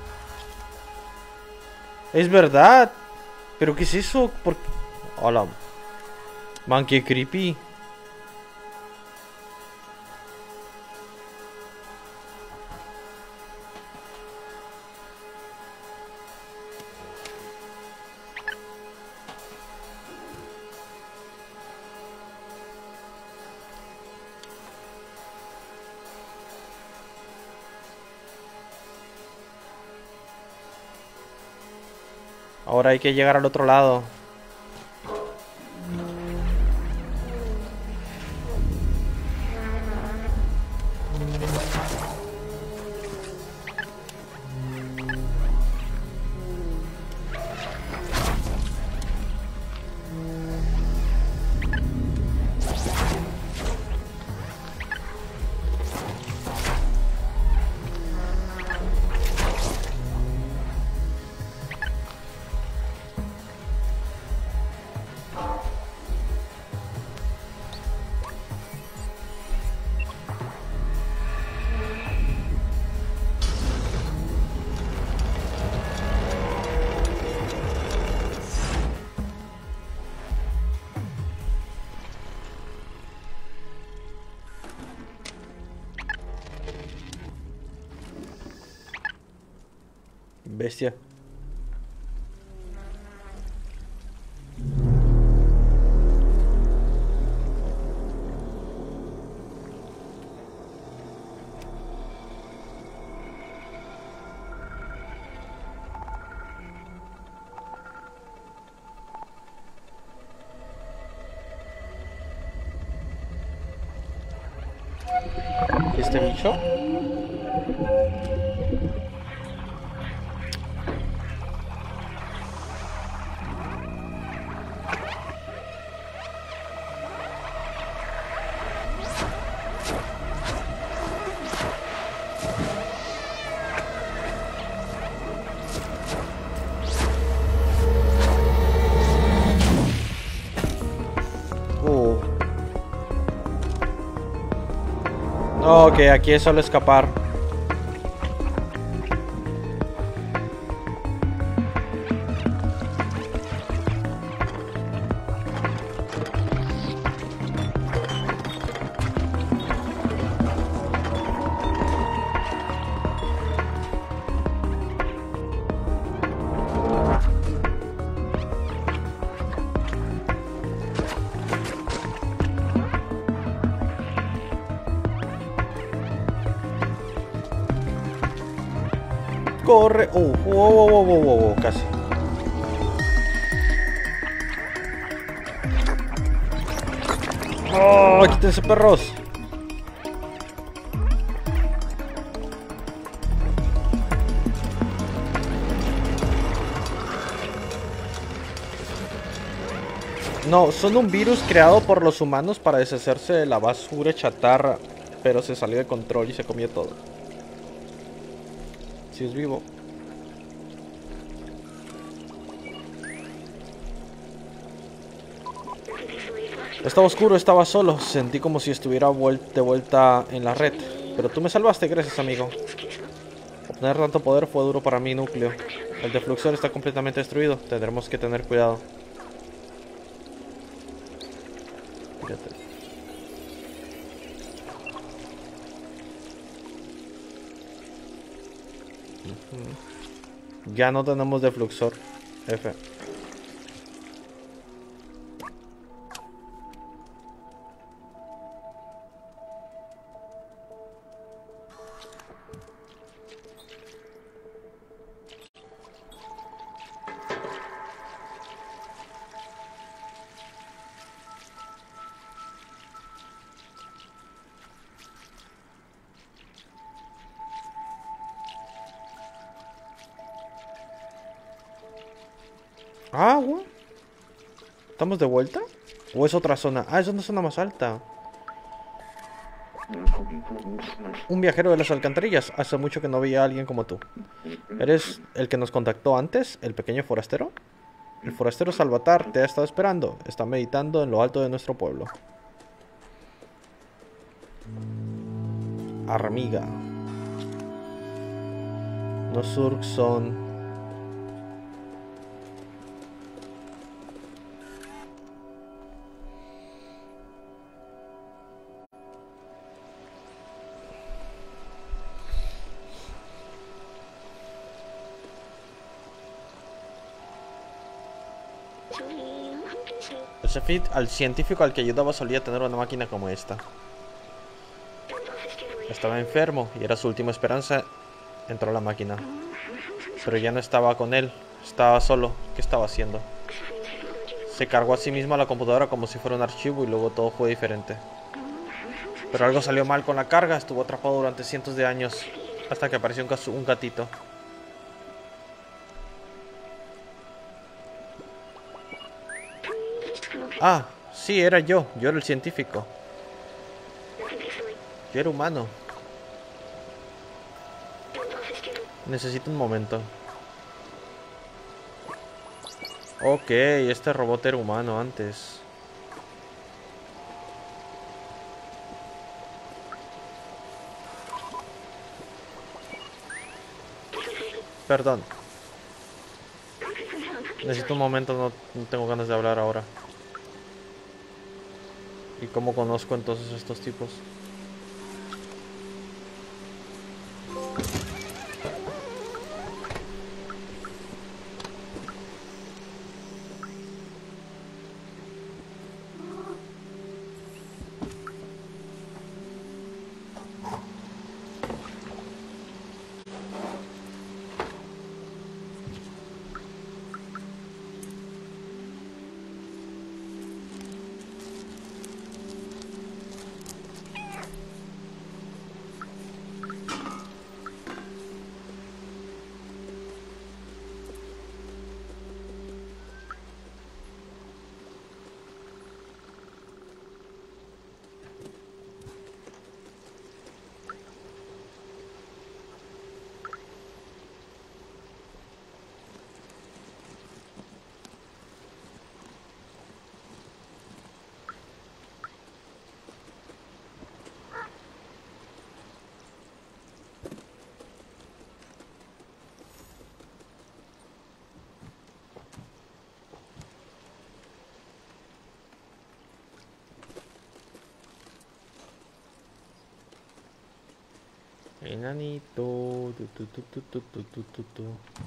Es verdad. ¿Pero qué es eso? ¿Por qué? Hola. Man, qué creepy. Ahora hay que llegar al otro lado. Bestia. ¿Y este bicho? Ok, aquí es solo escapar. Corre. Wow, casi. Oh, quítense, perros. No, son un virus creado por los humanos para deshacerse de la basura chatarra, pero se salió de control y se comió todo. Si es vivo. Estaba oscuro, estaba solo. Sentí como si estuviera de vuelta en la red. Pero tú me salvaste, gracias, amigo. Obtener tanto poder fue duro para mi núcleo. El defluxor está completamente destruido. Tendremos que tener cuidado. Fíjate. Ya no tenemos defluxor. F. Agua. ¿Estamos de vuelta? ¿O es otra zona? Ah, es una zona más alta. Un viajero de las alcantarillas. Hace mucho que no veía a alguien como tú. ¿Eres el que nos contactó antes? ¿El pequeño forastero? El forastero Salvatar te ha estado esperando. Está meditando en lo alto de nuestro pueblo. Armiga. No surk son... El Sefit, al científico al que ayudaba, solía tener una máquina como esta. Estaba enfermo y era su última esperanza. Entró a la máquina. Pero ya no estaba con él. Estaba solo. ¿Qué estaba haciendo? Se cargó a sí mismo a la computadora como si fuera un archivo y luego todo fue diferente. Pero algo salió mal con la carga. Estuvo atrapado durante cientos de años. Hasta que apareció un gatito. Ah, sí, era yo. Yo era el científico. Yo era humano. Necesito un momento. Ok, este robot era humano antes. Perdón. Necesito un momento, no tengo ganas de hablar ahora. ¿Y cómo conozco entonces a estos tipos? Enanito. Tu.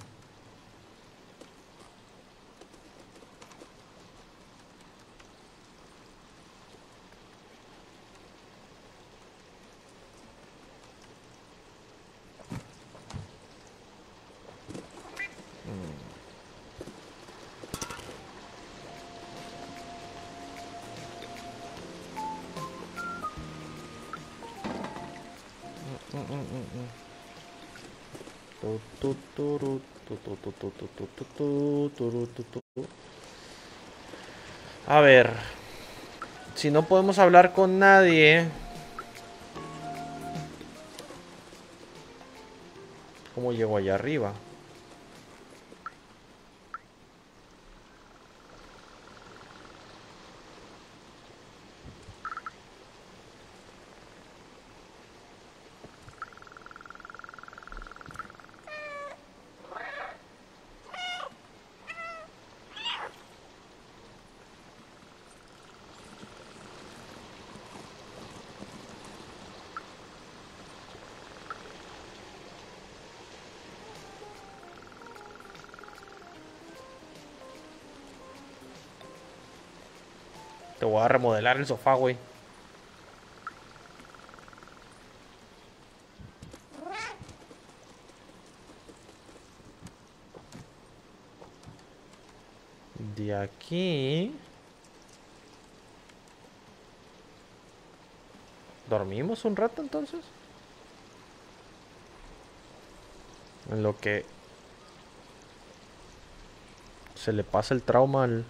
A ver, si no podemos hablar con nadie, ¿cómo llego allá arriba? Te voy a remodelar el sofá, güey. De aquí... ¿Dormimos un rato entonces? En lo que... se le pasa el trauma al...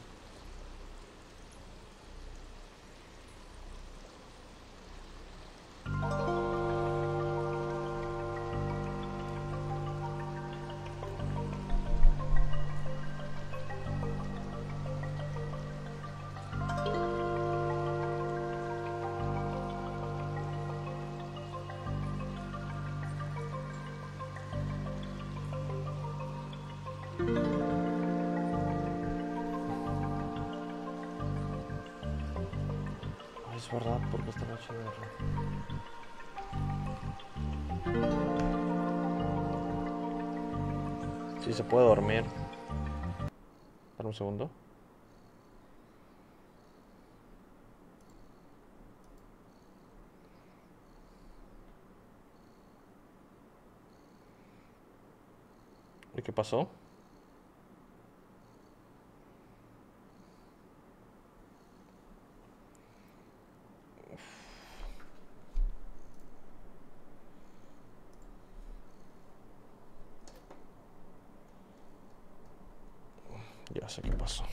Ay, es verdad, porque esta noche no... Sí, se puede dormir. Espera un segundo. ¿Y qué pasó? Ya sé qué pasó.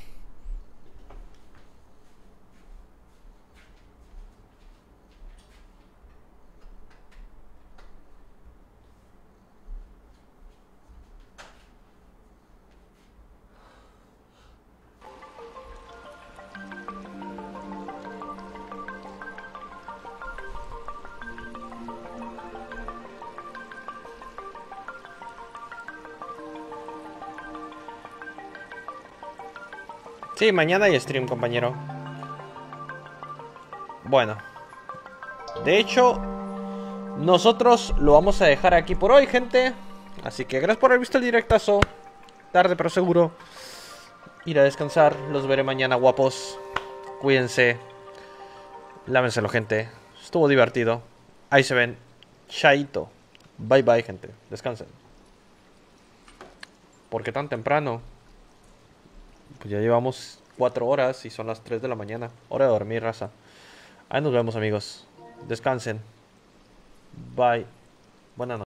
Sí, mañana hay stream, compañero. Bueno. De hecho, nosotros lo vamos a dejar aquí por hoy, gente. Así que gracias por haber visto el directazo. Tarde pero seguro. Ir a descansar. Los veré mañana, guapos. Cuídense. Lávenselo, gente. Estuvo divertido. Ahí se ven. Chaito. Bye bye, gente. Descansen. ¿Por qué tan temprano? Pues ya llevamos 4 horas y son las 3 de la mañana. Hora de dormir, raza. Ahí nos vemos, amigos. Descansen. Bye. Buenas noches.